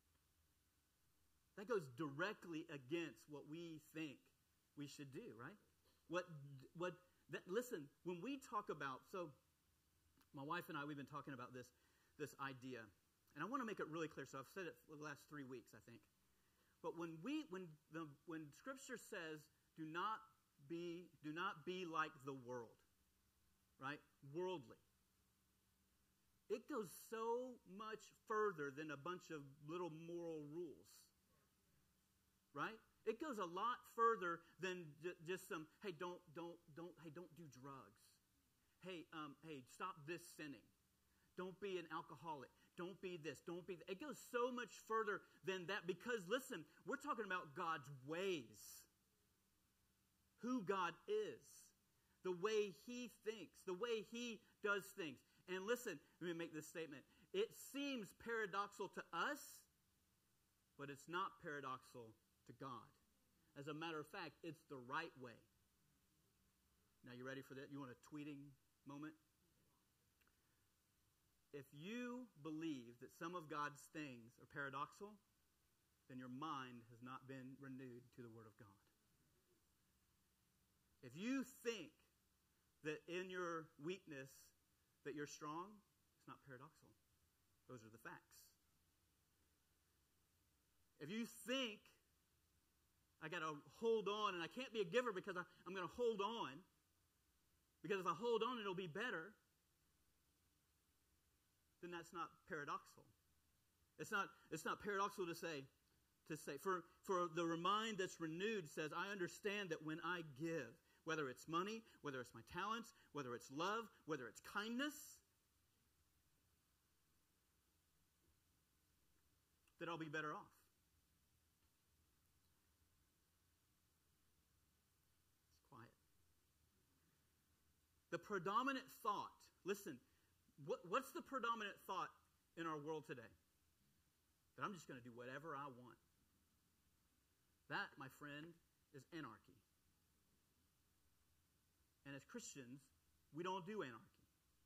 That goes directly against what we think we should do, right? What, what, that, listen, when we talk about, so my wife and I, we've been talking about this, this idea, and I want to make it really clear, so I've said it for the last three weeks, I think. But when we, when the, when Scripture says, do not be, do not be like the world, right? Worldly. It goes so much further than a bunch of little moral rules, right? It goes a lot further than j- just some, hey, don't, don't, don't, hey, don't do drugs. Hey, um, hey, stop this sinning. Don't be an alcoholic. Don't be this. Don't be that. It goes so much further than that because, listen, we're talking about God's ways, who God is, the way He thinks, the way He does things. And listen, let me make this statement. It seems paradoxical to us, but it's not paradoxical to God. As a matter of fact, it's the right way. Now, you ready for that? You want a tweeting moment? If you believe that some of God's things are paradoxical, then your mind has not been renewed to the Word of God. If you think that in your weakness that you're strong, it's not paradoxical. Those are the facts. If you think I got to hold on and I can't be a giver because I, I'm going to hold on, because if I hold on it'll be better, then that's not paradoxical. It's not, it's not paradoxical to say, to say for, for the mind that's renewed says, I understand that when I give, whether it's money, whether it's my talents, whether it's love, whether it's kindness, that I'll be better off. It's quiet. The predominant thought, listen, what, what's the predominant thought in our world today? That I'm just going to do whatever I want. That, my friend, is anarchy. And as Christians, we don't do anarchy.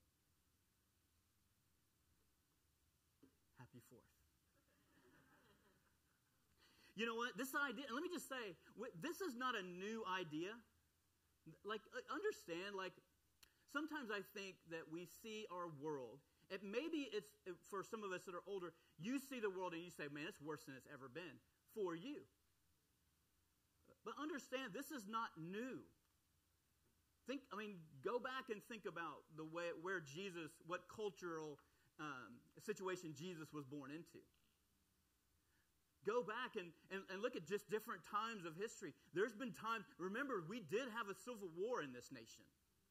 Happy Fourth. You know what? This idea, and let me just say, this is not a new idea. Like, understand, like, sometimes I think that we see our world, and maybe it's, for some of us that are older, you see the world and you say, man, it's worse than it's ever been for you. But understand, this is not new. Think, I mean, go back and think about the way, where Jesus, what cultural um, situation Jesus was born into. Go back and, and, and look at just different times of history. There's been times, remember, we did have a civil war in this nation.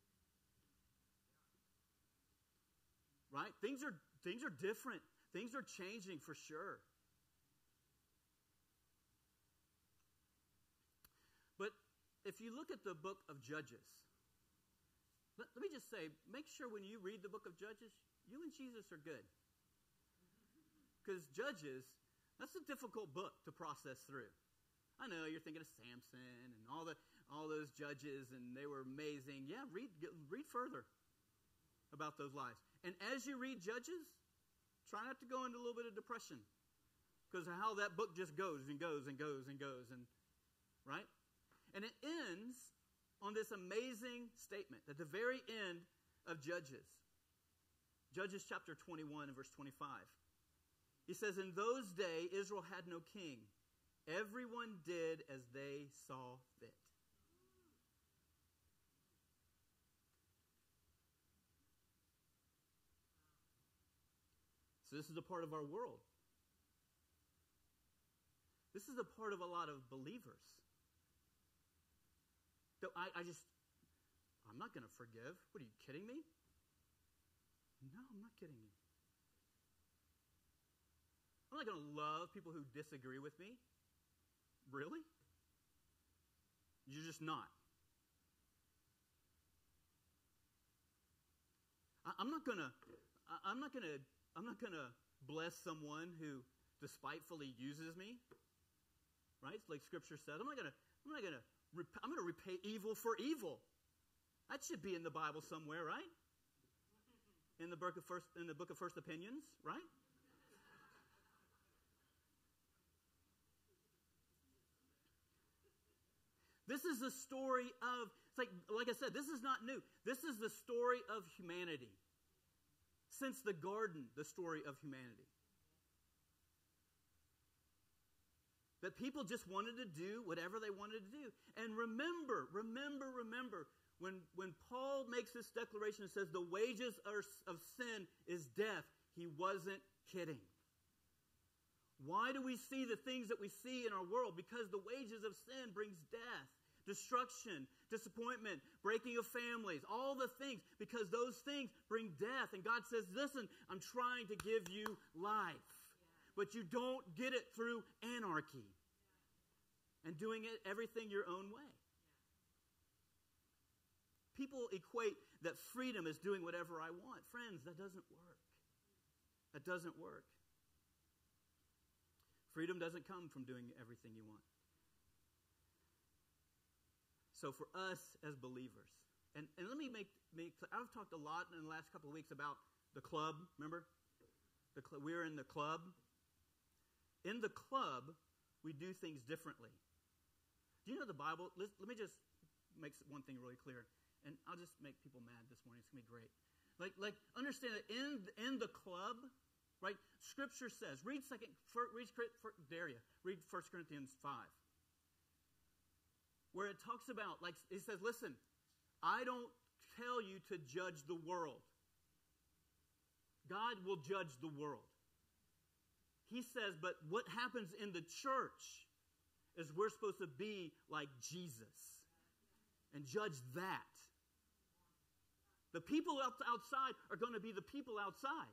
Right? Things are, things are different. Things are changing for sure. But if you look at the book of Judges, let, let me just say, make sure when you read the book of Judges, you and Jesus are good. Because Judges, that's a difficult book to process through. I know you're thinking of Samson and all the all those judges, and they were amazing. Yeah, read read further about those lives. And as you read Judges, try not to go into a little bit of depression, because of how that book just goes and goes and goes and goes, and right? And it ends on this amazing statement at the very end of Judges. Judges chapter twenty-one and verse twenty-five. He says, in those days, Israel had no king. Everyone did as they saw fit. So this is a part of our world. This is a part of a lot of believers. So I, I just, I'm not going to forgive. What, are you kidding me? No, I'm not kidding you. I'm not going to love people who disagree with me. Really? You're just not. I, I'm not going to. I'm not going to. I'm not going to bless someone who despitefully uses me. Right? Like Scripture says. I'm not going to. I'm not going to. I'm going to repay evil for evil. That should be in the Bible somewhere, right? In the book of first. In the book of First Opinions, right? This is the story of, it's like, like I said, this is not new. This is the story of humanity. Since the garden, the story of humanity. That people just wanted to do whatever they wanted to do. And remember, remember, remember, when, when Paul makes this declaration and says the wages of sin is death, he wasn't kidding. Why do we see the things that we see in our world? Because the wages of sin brings death, destruction, disappointment, breaking of families, all the things, because those things bring death. And God says, listen, I'm trying to give you life. Yeah. But you don't get it through anarchy yeah. and doing it everything your own way. Yeah. People equate that freedom is doing whatever I want. Friends, that doesn't work. That doesn't work. Freedom doesn't come from doing everything you want. So for us as believers, and, and let me make, make, I've talked a lot in the last couple of weeks about the club, remember? The cl- we're in the club. In the club, we do things differently. Do you know the Bible? Let, let me just make one thing really clear. and I'll just make people mad this morning. It's going to be great. Like, like understand that in, in the club, right, Scripture says, read second, for, read, for, Daria, read First Corinthians five, where it talks about, like, it says, listen, I don't tell you to judge the world. God will judge the world. He says, but what happens in the church is we're supposed to be like Jesus and judge that. The people outside are going to be the people outside.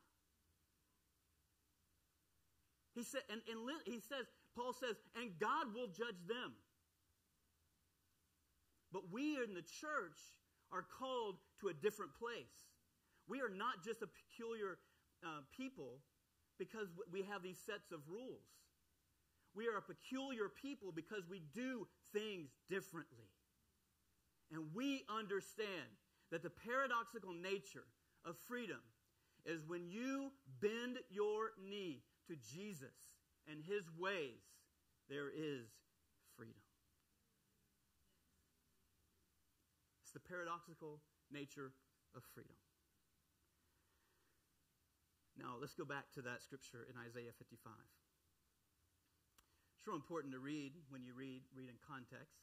He said, and, and he says, Paul says, and God will judge them. But we in the church are called to a different place. We are not just a peculiar uh, people because we have these sets of rules. We are a peculiar people because we do things differently. And we understand that the paradoxical nature of freedom is when you bend your knee to Jesus and his ways, there is freedom. It's the paradoxical nature of freedom. Now, let's go back to that scripture in Isaiah fifty-five. It's real important to read when you read, read in context.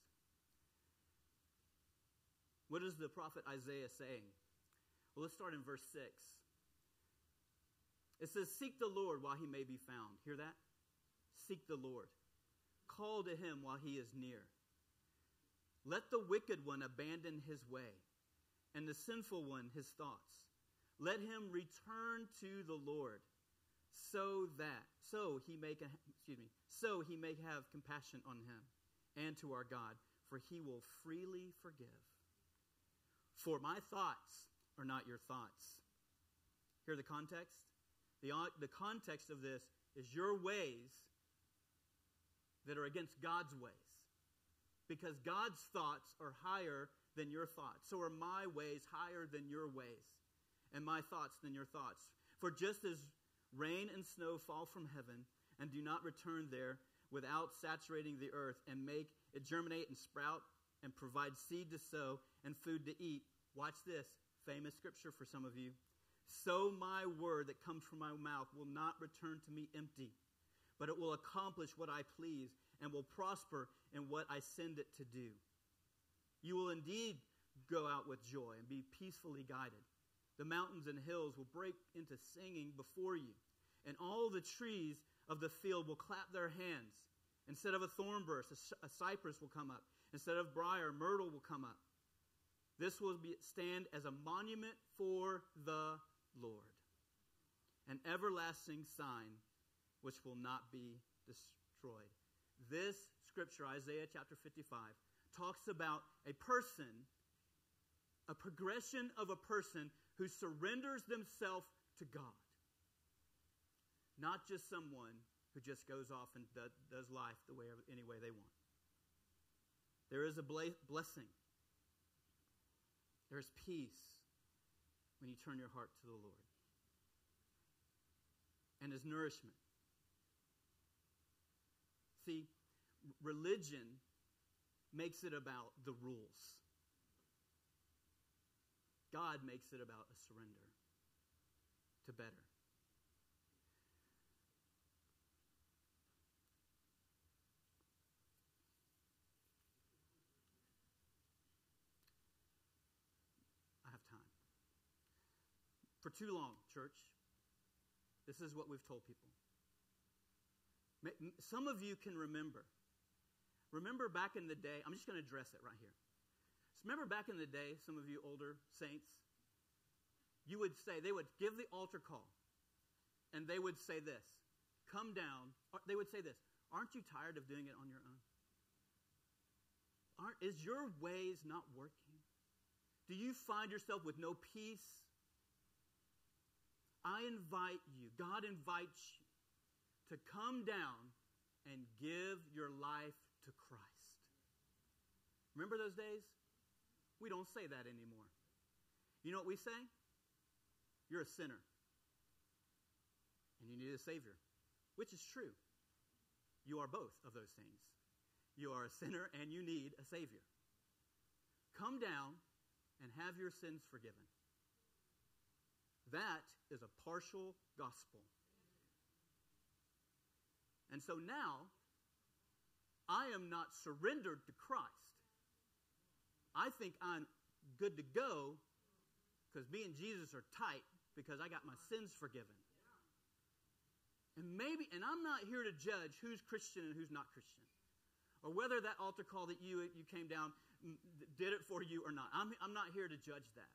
What is the prophet Isaiah saying? Well, let's start in verse six. It says, seek the Lord while he may be found. Hear that? Seek the Lord. Call to him while he is near. Let the wicked one abandon his way, and the sinful one his thoughts. Let him return to the Lord, so that, so he may, excuse me, so he may have compassion on him and to our God, for he will freely forgive. For my thoughts are not your thoughts. Hear the context? The, the context of this is your ways that are against God's ways. Because God's thoughts are higher than your thoughts. So are my ways higher than your ways, and my thoughts than your thoughts. For just as rain and snow fall from heaven and do not return there without saturating the earth and make it germinate and sprout and provide seed to sow and food to eat. Watch this, famous scripture for some of you. So my word that comes from my mouth will not return to me empty, but it will accomplish what I please and will prosper in what I send it to do. You will indeed go out with joy and be peacefully guided. The mountains and hills will break into singing before you, and all the trees of the field will clap their hands. Instead of a thorn bush, a cypress will come up. Instead of briar, myrtle will come up. This will be, stand as a monument for the Lord, an everlasting sign which will not be destroyed. This scripture, Isaiah chapter fifty-five, talks about a person, a progression of a person who surrenders themselves to God. Not just someone who just goes off and do, does life the way any way they want. There is a bla- blessing. There is peace when you turn your heart to the Lord. And his nourishment. See, religion makes it about the rules. God makes it about a surrender to better. I have time. For too long, church, this is what we've told people. Some of you can remember. Remember back in the day, I'm just going to address it right here. Remember back in the day, some of you older saints, you would say, they would give the altar call, and they would say this, come down, they would say this, aren't you tired of doing it on your own? Aren't, is your ways not working? Do you find yourself with no peace? I invite you, God invites you to come down and give your life to Christ. Remember those days? We don't say that anymore. You know what we say? You're a sinner. And you need a Savior. Which is true. You are both of those things. You are a sinner and you need a Savior. Come down and have your sins forgiven. That is a partial gospel. And so now, I am not surrendered to Christ. I think I'm good to go because me and Jesus are tight because I got my sins forgiven. And maybe, and I'm not here to judge who's Christian and who's not Christian, or whether that altar call that you you came down did it for you or not. I'm, I'm not here to judge that.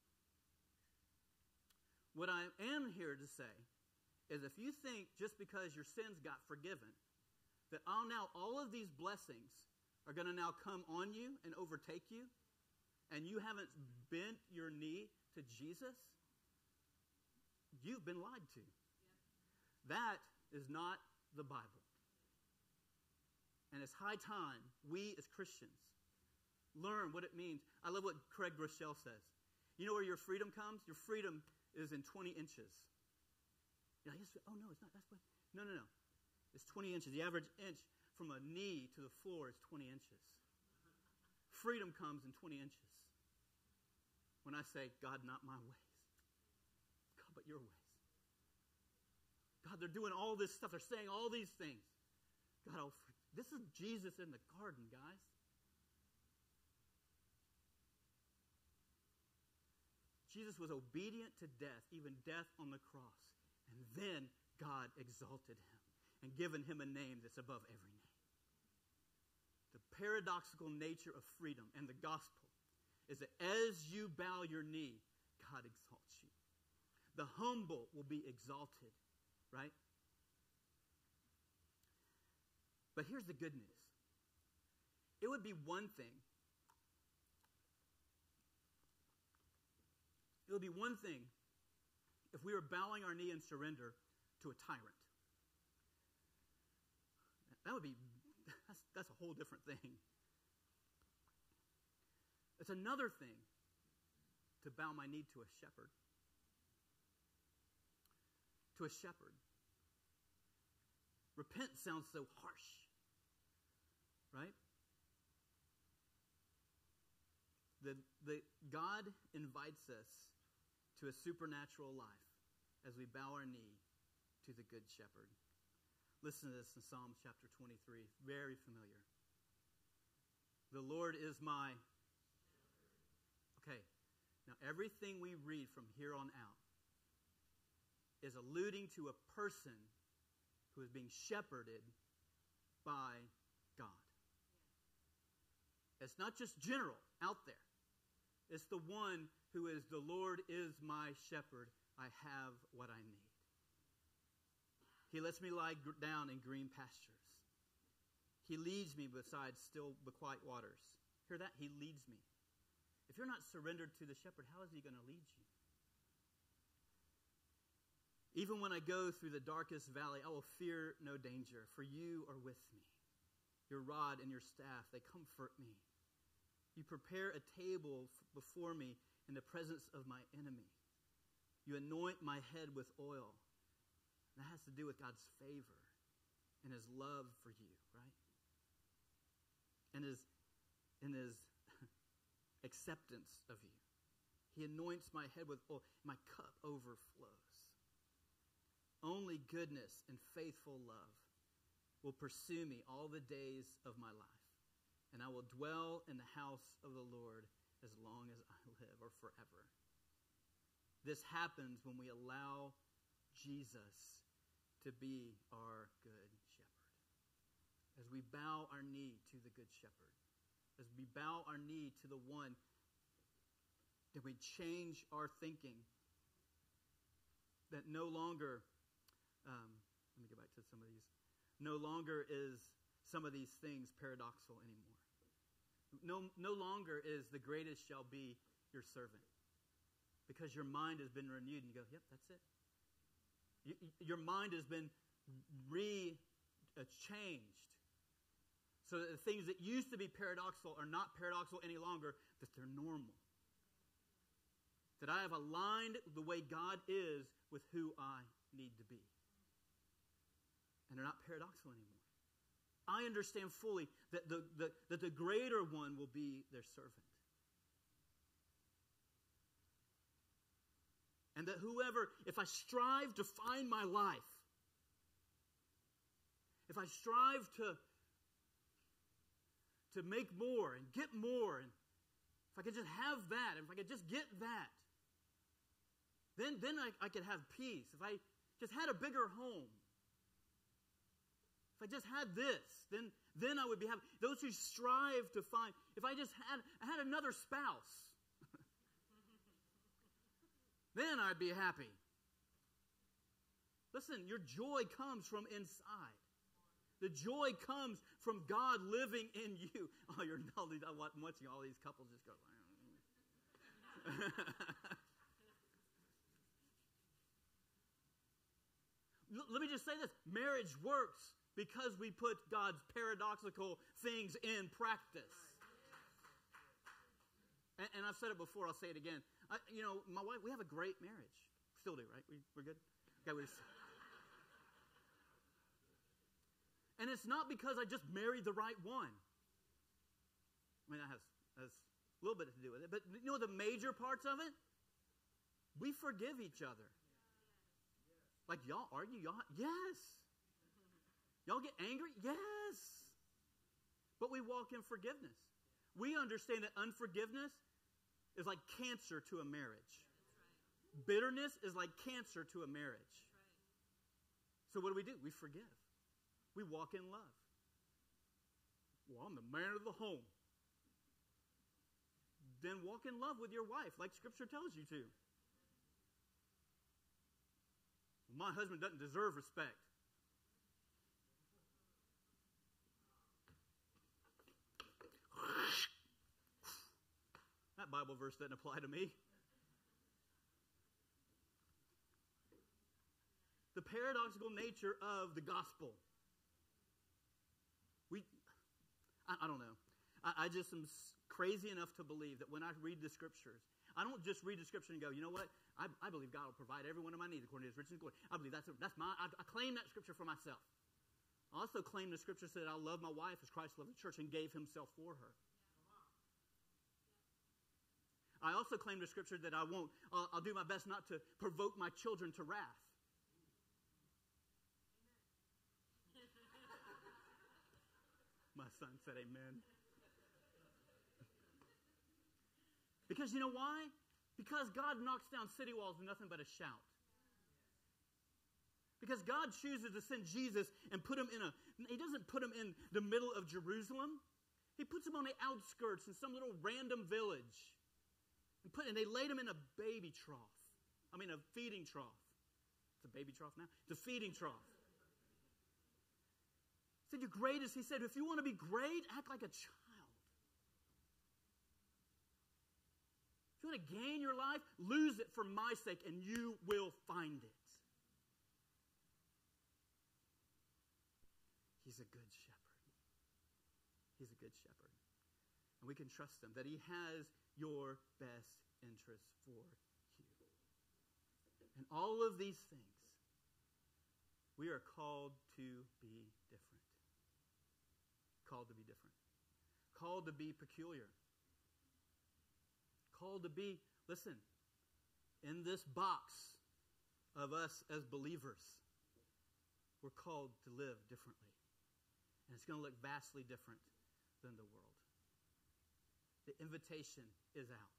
What I am here to say is if you think just because your sins got forgiven, that all now all of these blessings are going to now come on you and overtake you, and you haven't bent your knee to Jesus, you've been lied to. That is not the Bible. And it's high time we as Christians learn what it means. I love what Craig Rochelle says. You know where your freedom comes? Your freedom is in twenty inches. You're like, oh no, it's not. That's what. No, no, no. It's twenty inches. The average inch from a knee to the floor is twenty inches. Freedom comes in twenty inches. When I say, God, not my ways. God, but your ways. God, they're doing all this stuff. They're saying all these things. God, I'll free. This is Jesus in the garden, guys. Jesus was obedient to death, even death on the cross. And then God exalted him and given him a name that's above every name. The paradoxical nature of freedom and the gospel is that as you bow your knee, God exalts you. The humble will be exalted, right? But here's the good news. It would be one thing. It would be one thing if we were bowing our knee in surrender to a tyrant. That would be, that's, that's a whole different thing. It's another thing to bow my knee to a shepherd. To a shepherd. Repent sounds so harsh, right? The, the, God invites us to a supernatural life as we bow our knee to the Good Shepherd. Listen to this in Psalm chapter twenty-three, very familiar. The Lord is my... Okay, now everything we read from here on out is alluding to a person who is being shepherded by God. It's not just general out there. It's the one who is, the Lord is my shepherd. I have what I need. He lets me lie down in green pastures. He leads me beside still the quiet waters. Hear that? He leads me. If you're not surrendered to the shepherd, how is he going to lead you? Even when I go through the darkest valley, I will fear no danger, for you are with me. Your rod and your staff, they comfort me. You prepare a table f- before me in the presence of my enemy. You anoint my head with oil. That has to do with God's favor and his love for you, right? And his, and his acceptance of you. He anoints my head with oil. My cup overflows. Only goodness and faithful love will pursue me all the days of my life, and I will dwell in the house of the Lord as long as I live, or forever. This happens when we allow Jesus to be our good shepherd. As we bow our knee to the good shepherd, as we bow our knee to the one, that we change our thinking, that no longer... Um, let me go back to some of these. No longer is some of these things paradoxical anymore. No, no longer is the greatest shall be your servant. Because your mind has been renewed and you go, yep, that's it. You, your mind has been re-changed. So that the things that used to be paradoxical are not paradoxical any longer, that they're normal. That I have aligned the way God is with who I need to be. And they're not paradoxical anymore. I understand fully that the, the, that the greater one will be their servant. And that whoever, if I strive to find my life, if I strive to, to make more and get more, and if I could just have that, if I could just get that, then, then I, I could have peace. If I just had a bigger home, if I just had this, then, then I would be happy. Those who strive to find, if I just had, I had another spouse, then I'd be happy. Listen, your joy comes from inside. The joy comes from God living in you. Oh, you're I'm watching all these couples just go. Let me just say this. Marriage works because we put God's paradoxical things in practice. And, and I've said it before. I'll say it again. I, you know, my wife, we have a great marriage. Still do, right? We, we're good? Okay, we just, and it's not because I just married the right one. I mean, that has, has a little bit to do with it. But you know the major parts of it? We forgive each other. Like, y'all argue? Y'all, yes. Y'all get angry? Yes. But we walk in forgiveness. We understand that unforgiveness is like cancer to a marriage. Right. Bitterness is like cancer to a marriage. Right. So what do we do? We forgive. We walk in love. Well, I'm the man of the home. Then walk in love with your wife like Scripture tells you to. My husband doesn't deserve respect. That Bible verse doesn't apply to me. The paradoxical nature of the gospel. We, I, I don't know. I, I just am crazy enough to believe that when I read the Scriptures, I don't just read the Scripture and go, you know what? I, I believe God will provide every one of my needs according to His riches and glory. I believe that's that's my. I, I claim that Scripture for myself. I also claim the Scripture said, "I'll love my wife as Christ loved the church and gave Himself for her." I also claim the Scripture that I won't. I'll, I'll do my best not to provoke my children to wrath. My son said amen. Because you know why? Because God knocks down city walls with nothing but a shout. Because God chooses to send Jesus and put him in a, He doesn't put him in the middle of Jerusalem. He puts him on the outskirts in some little random village. And, put, and they laid him in a baby trough. I mean a feeding trough. It's a baby trough now? It's a feeding trough. He said, you're greatest. He said, if you want to be great, act like a child. If you want to gain your life, lose it for my sake, and you will find it. He's a good shepherd. He's a good shepherd. And we can trust him that he has your best interest for you. And all of these things, we are called to be different. Called to be different. Called to be peculiar. Called to be, listen, in this box of us as believers, we're called to live differently. And it's going to look vastly different than the world. The invitation is out.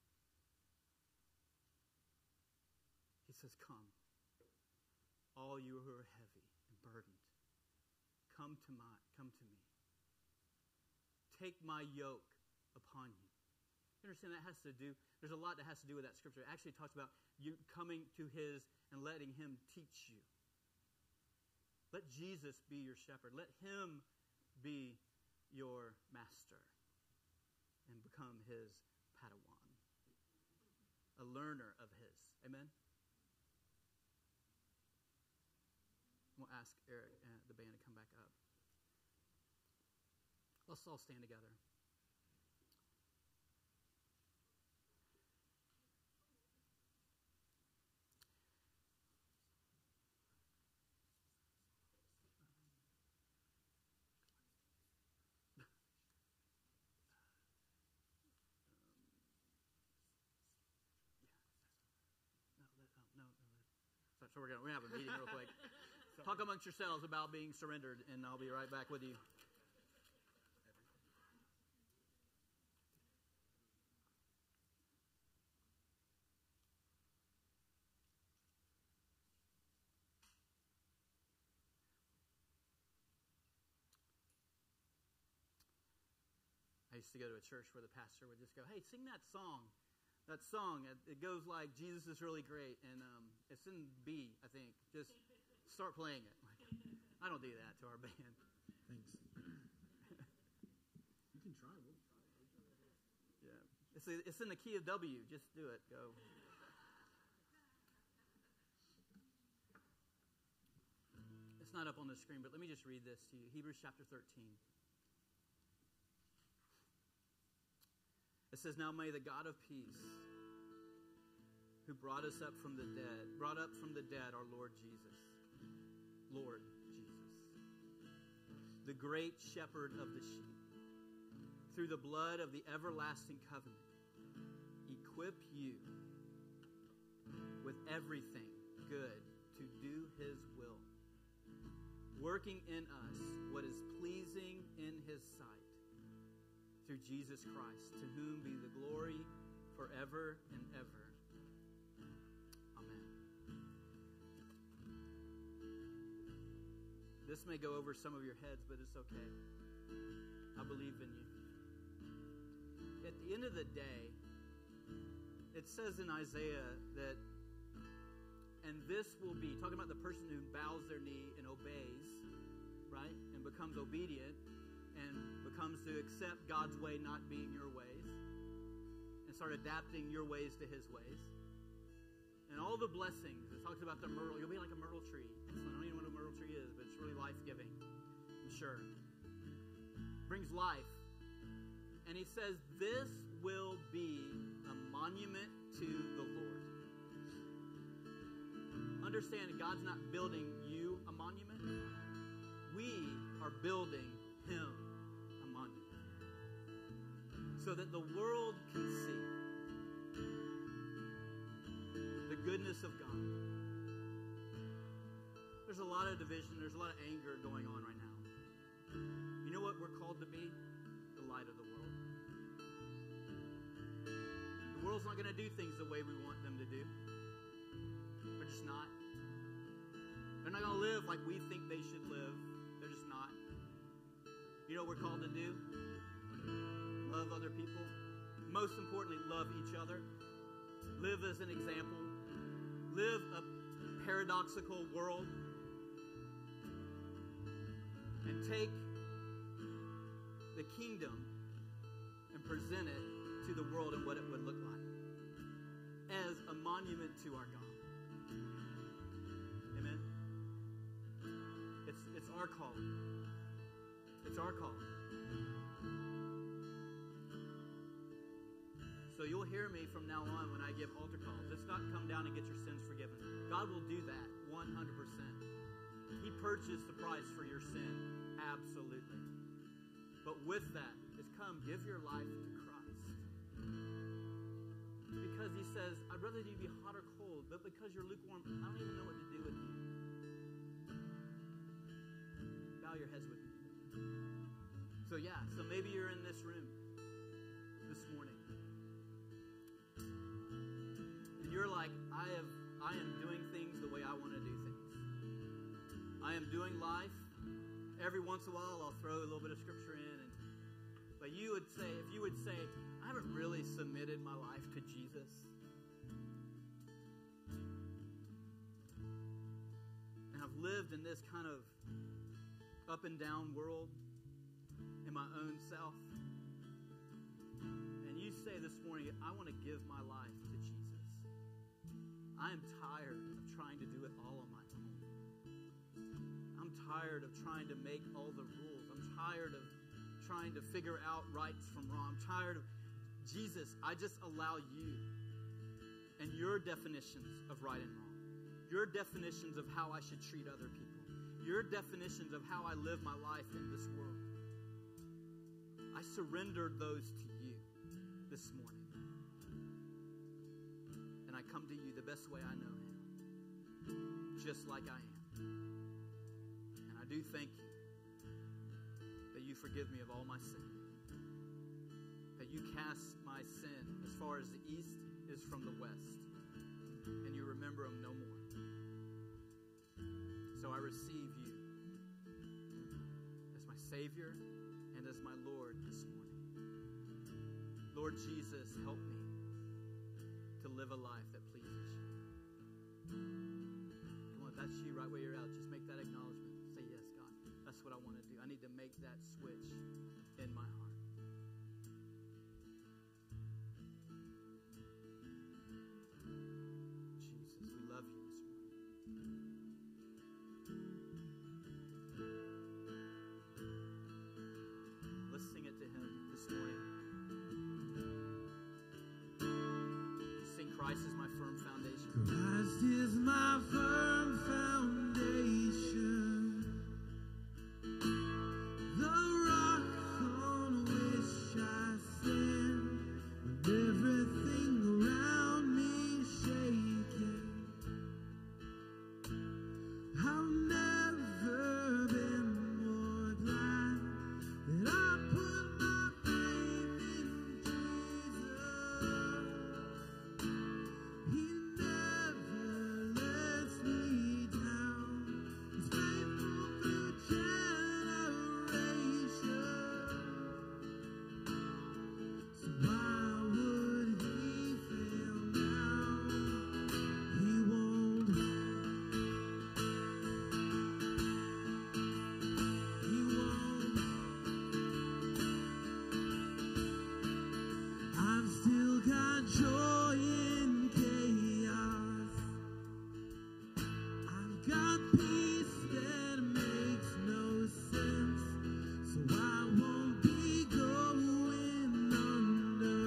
He says, come, all you who are heavy and burdened, come to my, come to me. Take my yoke upon you. You understand that has to do, there's a lot that has to do with that scripture. It actually talks about you coming to his and letting him teach you. Let Jesus be your shepherd. Let him be your master and become his Padawan, a learner of his. Amen? We'll ask Eric and the band to come back up. Let's all stand together. No, So we're going to have a meeting real quick. Talk amongst yourselves about being surrendered, and I'll be right back with you. I used to go to a church where the pastor would just go, hey, sing that song. That song, it, it goes like, Jesus is really great. And um, it's in B, I think. Just start playing it. I don't do that to our band. Thanks. You can try. We'll try. Yeah. It's, it's in the key of W. Just do it. Go. It's not up on the screen, but let me just read this to you. Hebrews chapter thirteen. It says, now may the God of peace, who brought us up from the dead, brought up from the dead our Lord Jesus, Lord Jesus, the great shepherd of the sheep, through the blood of the everlasting covenant, equip you with everything good to do his will, working in us what is pleasing in his sight, through Jesus Christ, to whom be the glory forever and ever. Amen. This may go over some of your heads, but it's okay. I believe in you. At the end of the day, it says in Isaiah that, and this will be, talking about the person who bows their knee and obeys, right, and becomes obedient, and becomes to accept God's way not being your ways, and start adapting your ways to his ways. And all the blessings, it talks about the myrtle, you'll be like a myrtle tree. Excellent. I don't even know what a myrtle tree is, but it's really life-giving, I'm sure. Brings life. And he says, this will be a monument to the Lord. Understand that God's not building you a monument. We are building him a monument, so that the world can see the goodness of God. There's a lot of division, there's a lot of anger going on right now. You know what we're called to be? The light of the world. The world's not going to do things the way we want them to do. They're just not. They're not going to live like we think they should live. They're just not. You know what we're called to do? Love other people. Most importantly, love each other. Live as an example. Live a paradoxical world. And take the kingdom and present it to the world and what it would look like as a monument to our God. Amen? It's, it's our calling. It's our calling. So you'll hear me from now on when I give altar calls. It's not come down and get your sins forgiven. God will do that one hundred percent. He purchased the price for your sin. Absolutely. But with that is come, give your life to Christ. Because he says, I'd rather you be hot or cold, but because you're lukewarm, I don't even know what to do with you. Bow your heads with me. So yeah, so maybe you're in this room this morning. And you're like, I have I am doing things the way I want to do things. I am doing life. Every once in a while I'll throw a little bit of scripture in, and but you would say, if you would say, I haven't really submitted my life to Jesus. And I've lived in this kind of up and down world in my own self. And you say this morning, I want to give my life to Jesus. I am tired of trying to do it all on my own. I'm tired of trying to make all the rules. I'm tired of trying to figure out rights from wrong. I'm tired of Jesus. I just allow you and your definitions of right and wrong, your definitions of how I should treat other people, your definitions of how I live my life in this world. I surrender those to you this morning. And I come to you the best way I know how. just like I am. And I do thank you that you forgive me of all my sin, that you cast my sin as far as the east is from the west, and you remember them no more. So I receive you as my Savior and as my Lord this morning. Lord Jesus, help me to live a life that pleases you. Come on, if that's you right where you're at, just make that acknowledgement. Say, yes, God, that's what I want to do. I need to make that switch in my heart. Jesus, we love you this morning. Let's sing it to him this morning. Sing, Christ is my firm foundation. Christ is my firm foundation, the rock on which I stand, when everything around me is shaking. I've never been more glad that I put my faith in Jesus. He never lets me down. He's faithful through generations. So why would he fail now? He won't. He won't. I've still got joy in chaos. I've got peace that makes no sense. So I won't be going under.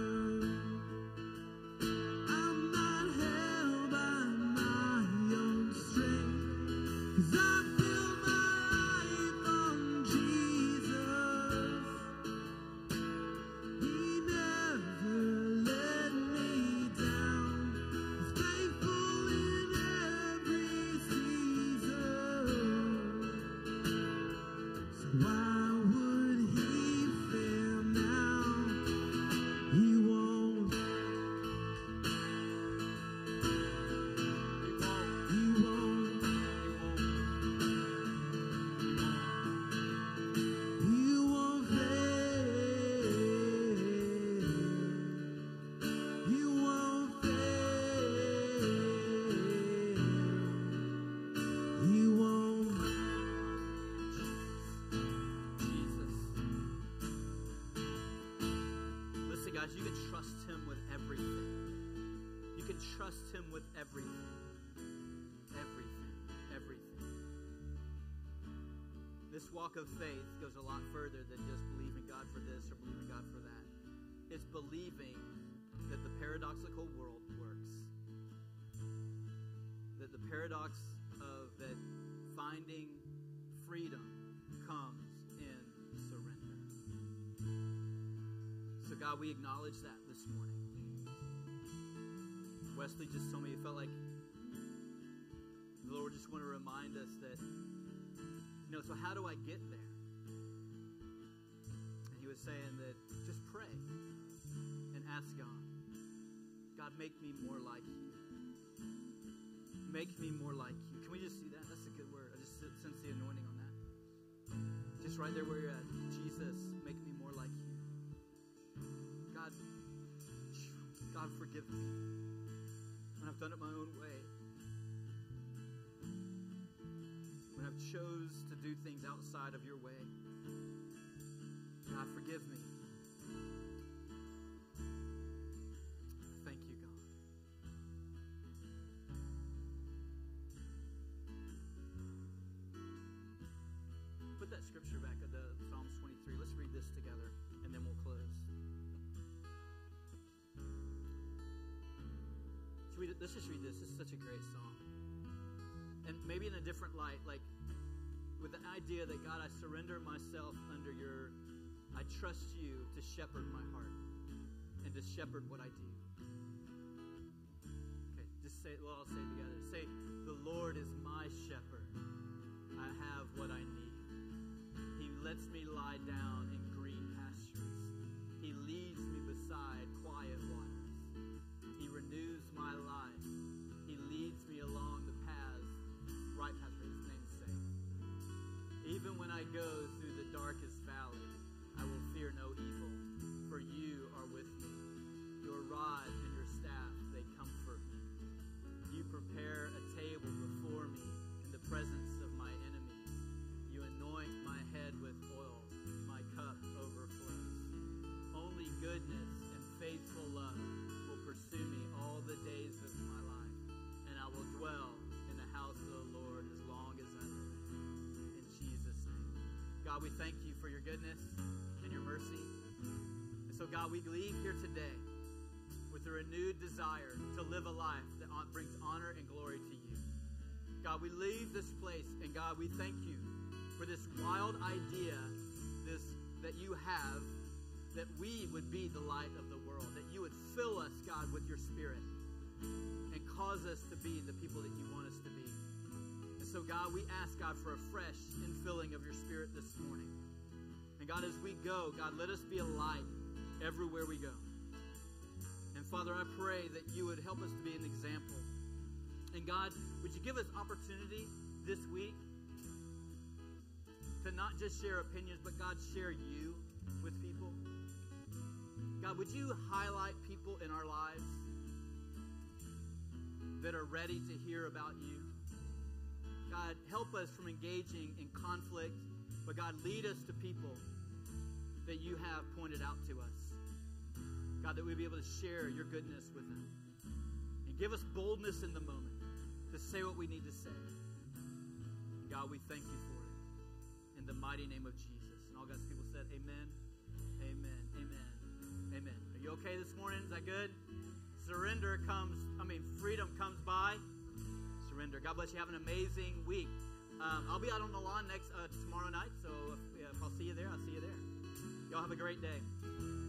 I'm not held by my own strength, 'cause I build my life on Jesus. He never let me down. He's faithful in every season. So why would he fail now? He won't. He won't. He won't fail. He won't fail. He won't. Jesus. Listen, guys, you can trust him with everything. You can trust him with everything. Everything. Everything. This walk of faith goes a lot further than just believing God for this or believing God for that. It's believing that the paradoxical world works. That the paradox of that finding freedom comes in surrender. So God, we acknowledge that this morning. Wesley just told me it felt like the Lord just want to remind us that, you know, so how do I get there? And he was saying that just pray and ask God. God, make me more like you. Make me more like you. Can we just see that? That's a good word. I just sense the anointing on that. Just right there where you're at. Jesus, make me more like you. God, God, forgive me when I've done it my own way. When I've chose to do things outside of your way. God, forgive me. Thank you, God. Put that scripture back at the Psalms twenty-three. Let's read this together, and then we'll close. Let's, read it. Let's just read this. This is such a great song. And maybe in a different light, like with the idea that, God, I surrender myself under your, I trust you to shepherd my heart and to shepherd what I do. Okay, Just say, well, I'll say it together. Say, the Lord is my shepherd. I have what I need. He lets me lie down in green pastures. He leads me beside quiet waters. He renews my life. He leads me along the paths, right paths for his name's sake. Even when I go through the darkest valley, I will fear no evil, for you are with me. Your rod and your staff, they comfort me. You prepare a table before me in the presence of my enemies. You anoint my head with oil. My cup overflows. Only goodness and faithful love will pursue me all the days of my life, and I will dwell in the house of the Lord as long as I live. In Jesus' name. God, we thank you for your goodness and your mercy. And so, God, we leave here today with a renewed desire to live a life that brings honor and glory to you. God, we leave this place, and God, we thank you for this wild idea this that you have, that we would be the light of the world, that you would fill us, God, with your Spirit and cause us to be the people that you want us to be. And so, God, we ask, God, for a fresh infilling of your Spirit this morning. And God, as we go, God, let us be a light everywhere we go. And Father, I pray that you would help us to be an example. And God, would you give us opportunity this week to not just share opinions, but God, share you with people? God, would you highlight people in our lives that are ready to hear about you? God, help us from engaging in conflict, but God, lead us to people that you have pointed out to us. God, that we'd be able to share your goodness with them. And give us boldness in the moment to say what we need to say. God, we thank you for it. In the mighty name of Jesus. And all God's people said, amen, amen, amen, amen. Are you okay this morning? Is that good? Surrender comes, I mean, freedom comes by surrender. God bless you. Have an amazing week. Um, I'll be out on the lawn next uh, tomorrow night, so if, if I'll see you there, I'll see you there. Y'all have a great day.